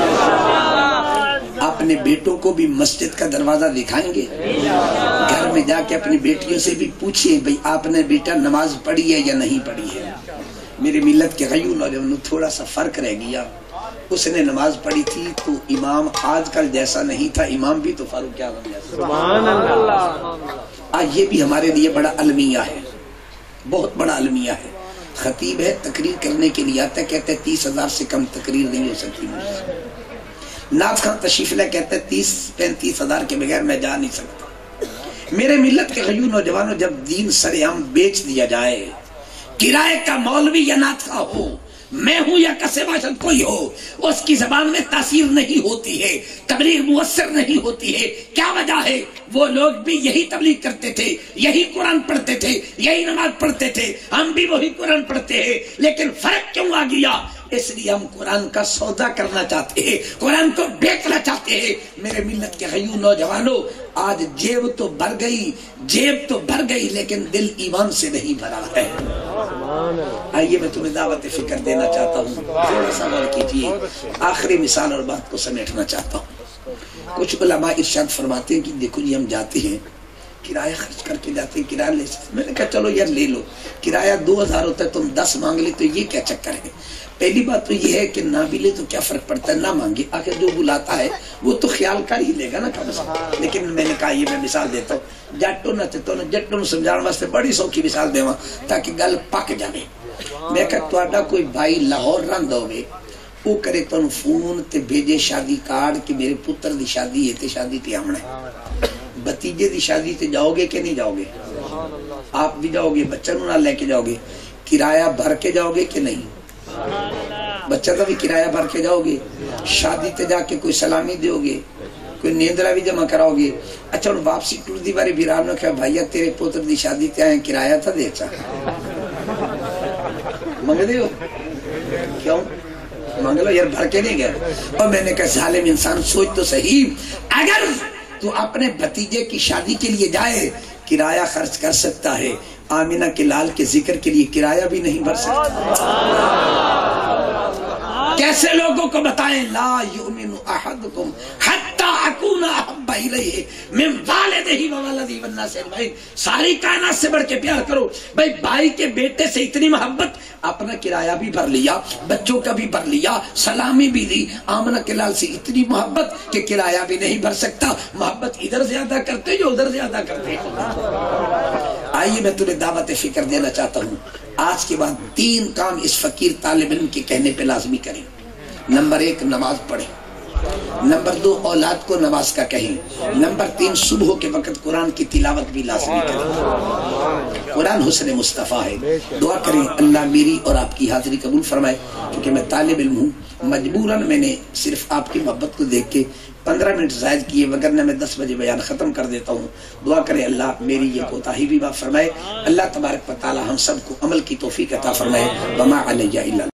اپنے بیٹوں کو بھی مسجد کا دروازہ دکھائیں گے، گھر میں جا کے اپنی بیٹیوں سے بھی پوچھیں بھئی آپ نے بیٹا نماز پڑھی ہے یا نہیں پڑھی ہے۔ میرے ملت کے غیور نوجوانوں، تھوڑا سا فرق رہ گیا، اس نے نماز پڑھی تھی تو امام آج کل جیسا نہیں تھا، امام بھی تو فاروق اعظم جیسا۔ سبحان اللہ۔ آج یہ بھی ہمارے لیے بڑا المیہ ہے، بہت بڑا المیہ ہے۔ خطیب ہے، تقریر کرنے کے لیے آتا ہے، کہتے ہیں تیس ہزار سے کم تقریر نہیں ہو سکتی مجھ سے۔ نعت خان تشریف لے کہتے ہیں تیس پینتیس ہزار کے بغیر میں جا نہیں سکتا۔ میرے ملت کے غیور نوجوانوں، جب دین سر عام بیچ دیا جائے، کرائے کا مولوی یا نعت خواہ ہو، میں ہوں یا کسے باشد کوئی ہو، اس کی زبان میں تاثیر نہیں ہوتی ہے، تبلیغ مؤثر نہیں ہوتی ہے۔ کیا وجہ ہے؟ وہ لوگ بھی یہی تبلیغ کرتے تھے، یہی قرآن پڑھتے تھے، یہی نماز پڑھتے تھے، ہم بھی وہی قرآن پڑھتے ہیں، لیکن فرق کیوں آ گیا؟ اس لیے ہم قرآن کا سودا کرنا چاہتے ہیں، قرآن کو بیچنا چاہتے ہیں۔ میرے ملت کے غیور نوجوانوں، آج جیب تو بھر گئی، جیب تو بھر گئی، لیکن دل ایمان سے نہیں بھرا ہے۔ آئیے میں تمہیں دعوت فکر دینا چاہتا ہوں، تھوڑا سا غور کیجیے، آخری مثال اور بات کو سمیٹنا چاہتا ہوں۔ کچھ علماء ارشاد فرماتے ہیں کہ دیکھو جی ہم جاتے ہیں، کرایہ خرچ کر کے جاتے ہیں، کرایہ لے سکتے۔ میں نے کہا چلو یار لے لو، کرایہ دو ہزار ہوتا ہے، تم دس مانگ لے تو یہ کیا چکر ہے؟ پہلی بات تو یہ ہے کہ نہ بھی لے تو کیا فرق پڑتا ہے، نہ مانگے، آخر جو بلاتا ہے وہ تو خیال کر ہی لے گا نا کم سے کم۔ لیکن میں نے کہا یہ میں مثال دیتا ہوں، جٹو نہ چتو نہ جٹو سمجھانے واسطے بڑی سوکھی مثال دیواں تاکہ گل پک جائے۔ میں کہا تہاڈا کوئی بھائی لاہور رہندا ہوے، وہ کرے تانوں فون تے بھیجے شادی کارڈ کہ میرے پتر دی شادی ہے تے شادی تے آونا ہے، بتیجے دی شادی تے جاؤ گے کہ نہیں جاؤ گے؟ آپ بھی جاؤ گے، بچہ نوں نال لے کے جاؤ گے، کرایہ بھر کے جاؤ گے کہ نہیں؟ بچہ کا بھی کرایہ بھر کے جاؤ گے، شادی تے جا کے کوئی سلامی دیو گے، کوئی نیندرا بھی جمع کراؤ گے۔ اچھا ہوں واپسی ٹور دی باری بیران نے کہا بھائیا تیرے پوتر دی شادی تے آئے کرایہ تھا دے چاہ منگ دے ہو کیوں منگ لو یار، بھر کے نہیں گئے۔ اور میں نے کہا ظالم انسان سوچ تو صحیح، اگر تو اپنے بھتیجے کی شادی کے لیے جائے کرایہ خرچ کر سکتا ہے، آمینہ کے لال کے ذکر کے لیے کرایہ بھی نہیں بھر سکتا۔ کیسے لوگوں کو بتائیں لا یؤمن احدکم حتی اکون احب الیہ من والدہ وولدہ والناس اجمعین، ساری کائنات سے بڑھ کے پیار کرو۔ بھائی بھائی کے بیٹے سے اتنی محبت، اپنا کرایہ بھی بھر لیا، بچوں کا بھی بھر لیا، سلامی بھی دی، آمنہ کے لال سے اتنی محبت کہ کرایہ بھی نہیں بھر سکتا۔ محبت ادھر زیادہ کرتے جو ادھر زیادہ کرتے۔ آئیے میں تمہیں دعوت فکر دینا چاہتا ہوں، آج کے بعد تین کام اس فقیر طالب علم کے کہنے پہ لازمی کریں۔ نمبر ایک نماز پڑھیں، نمبر دو اولاد کو نماز کا کہیں، نمبر تین صبح کے وقت قرآن کی تلاوت بھی لازمی کریں۔ قرآن حسن مصطفیٰ ہے، دعا کریں اللہ میری اور آپ کی حاضری قبول فرمائے، کیونکہ میں طالب علم ہوں، مجبوراً میں نے صرف آپ کی محبت کو دیکھ کے پندرہ منٹ زائد کیے، وگرنہ میں دس بجے بیان ختم کر دیتا ہوں۔ دعا کرے اللہ میری یہ کوتاہی بھی معاف فرمائے، اللہ تبارک و تعالی ہم سب کو عمل کی توفیق عطا فرمائے۔ وما علیہ الا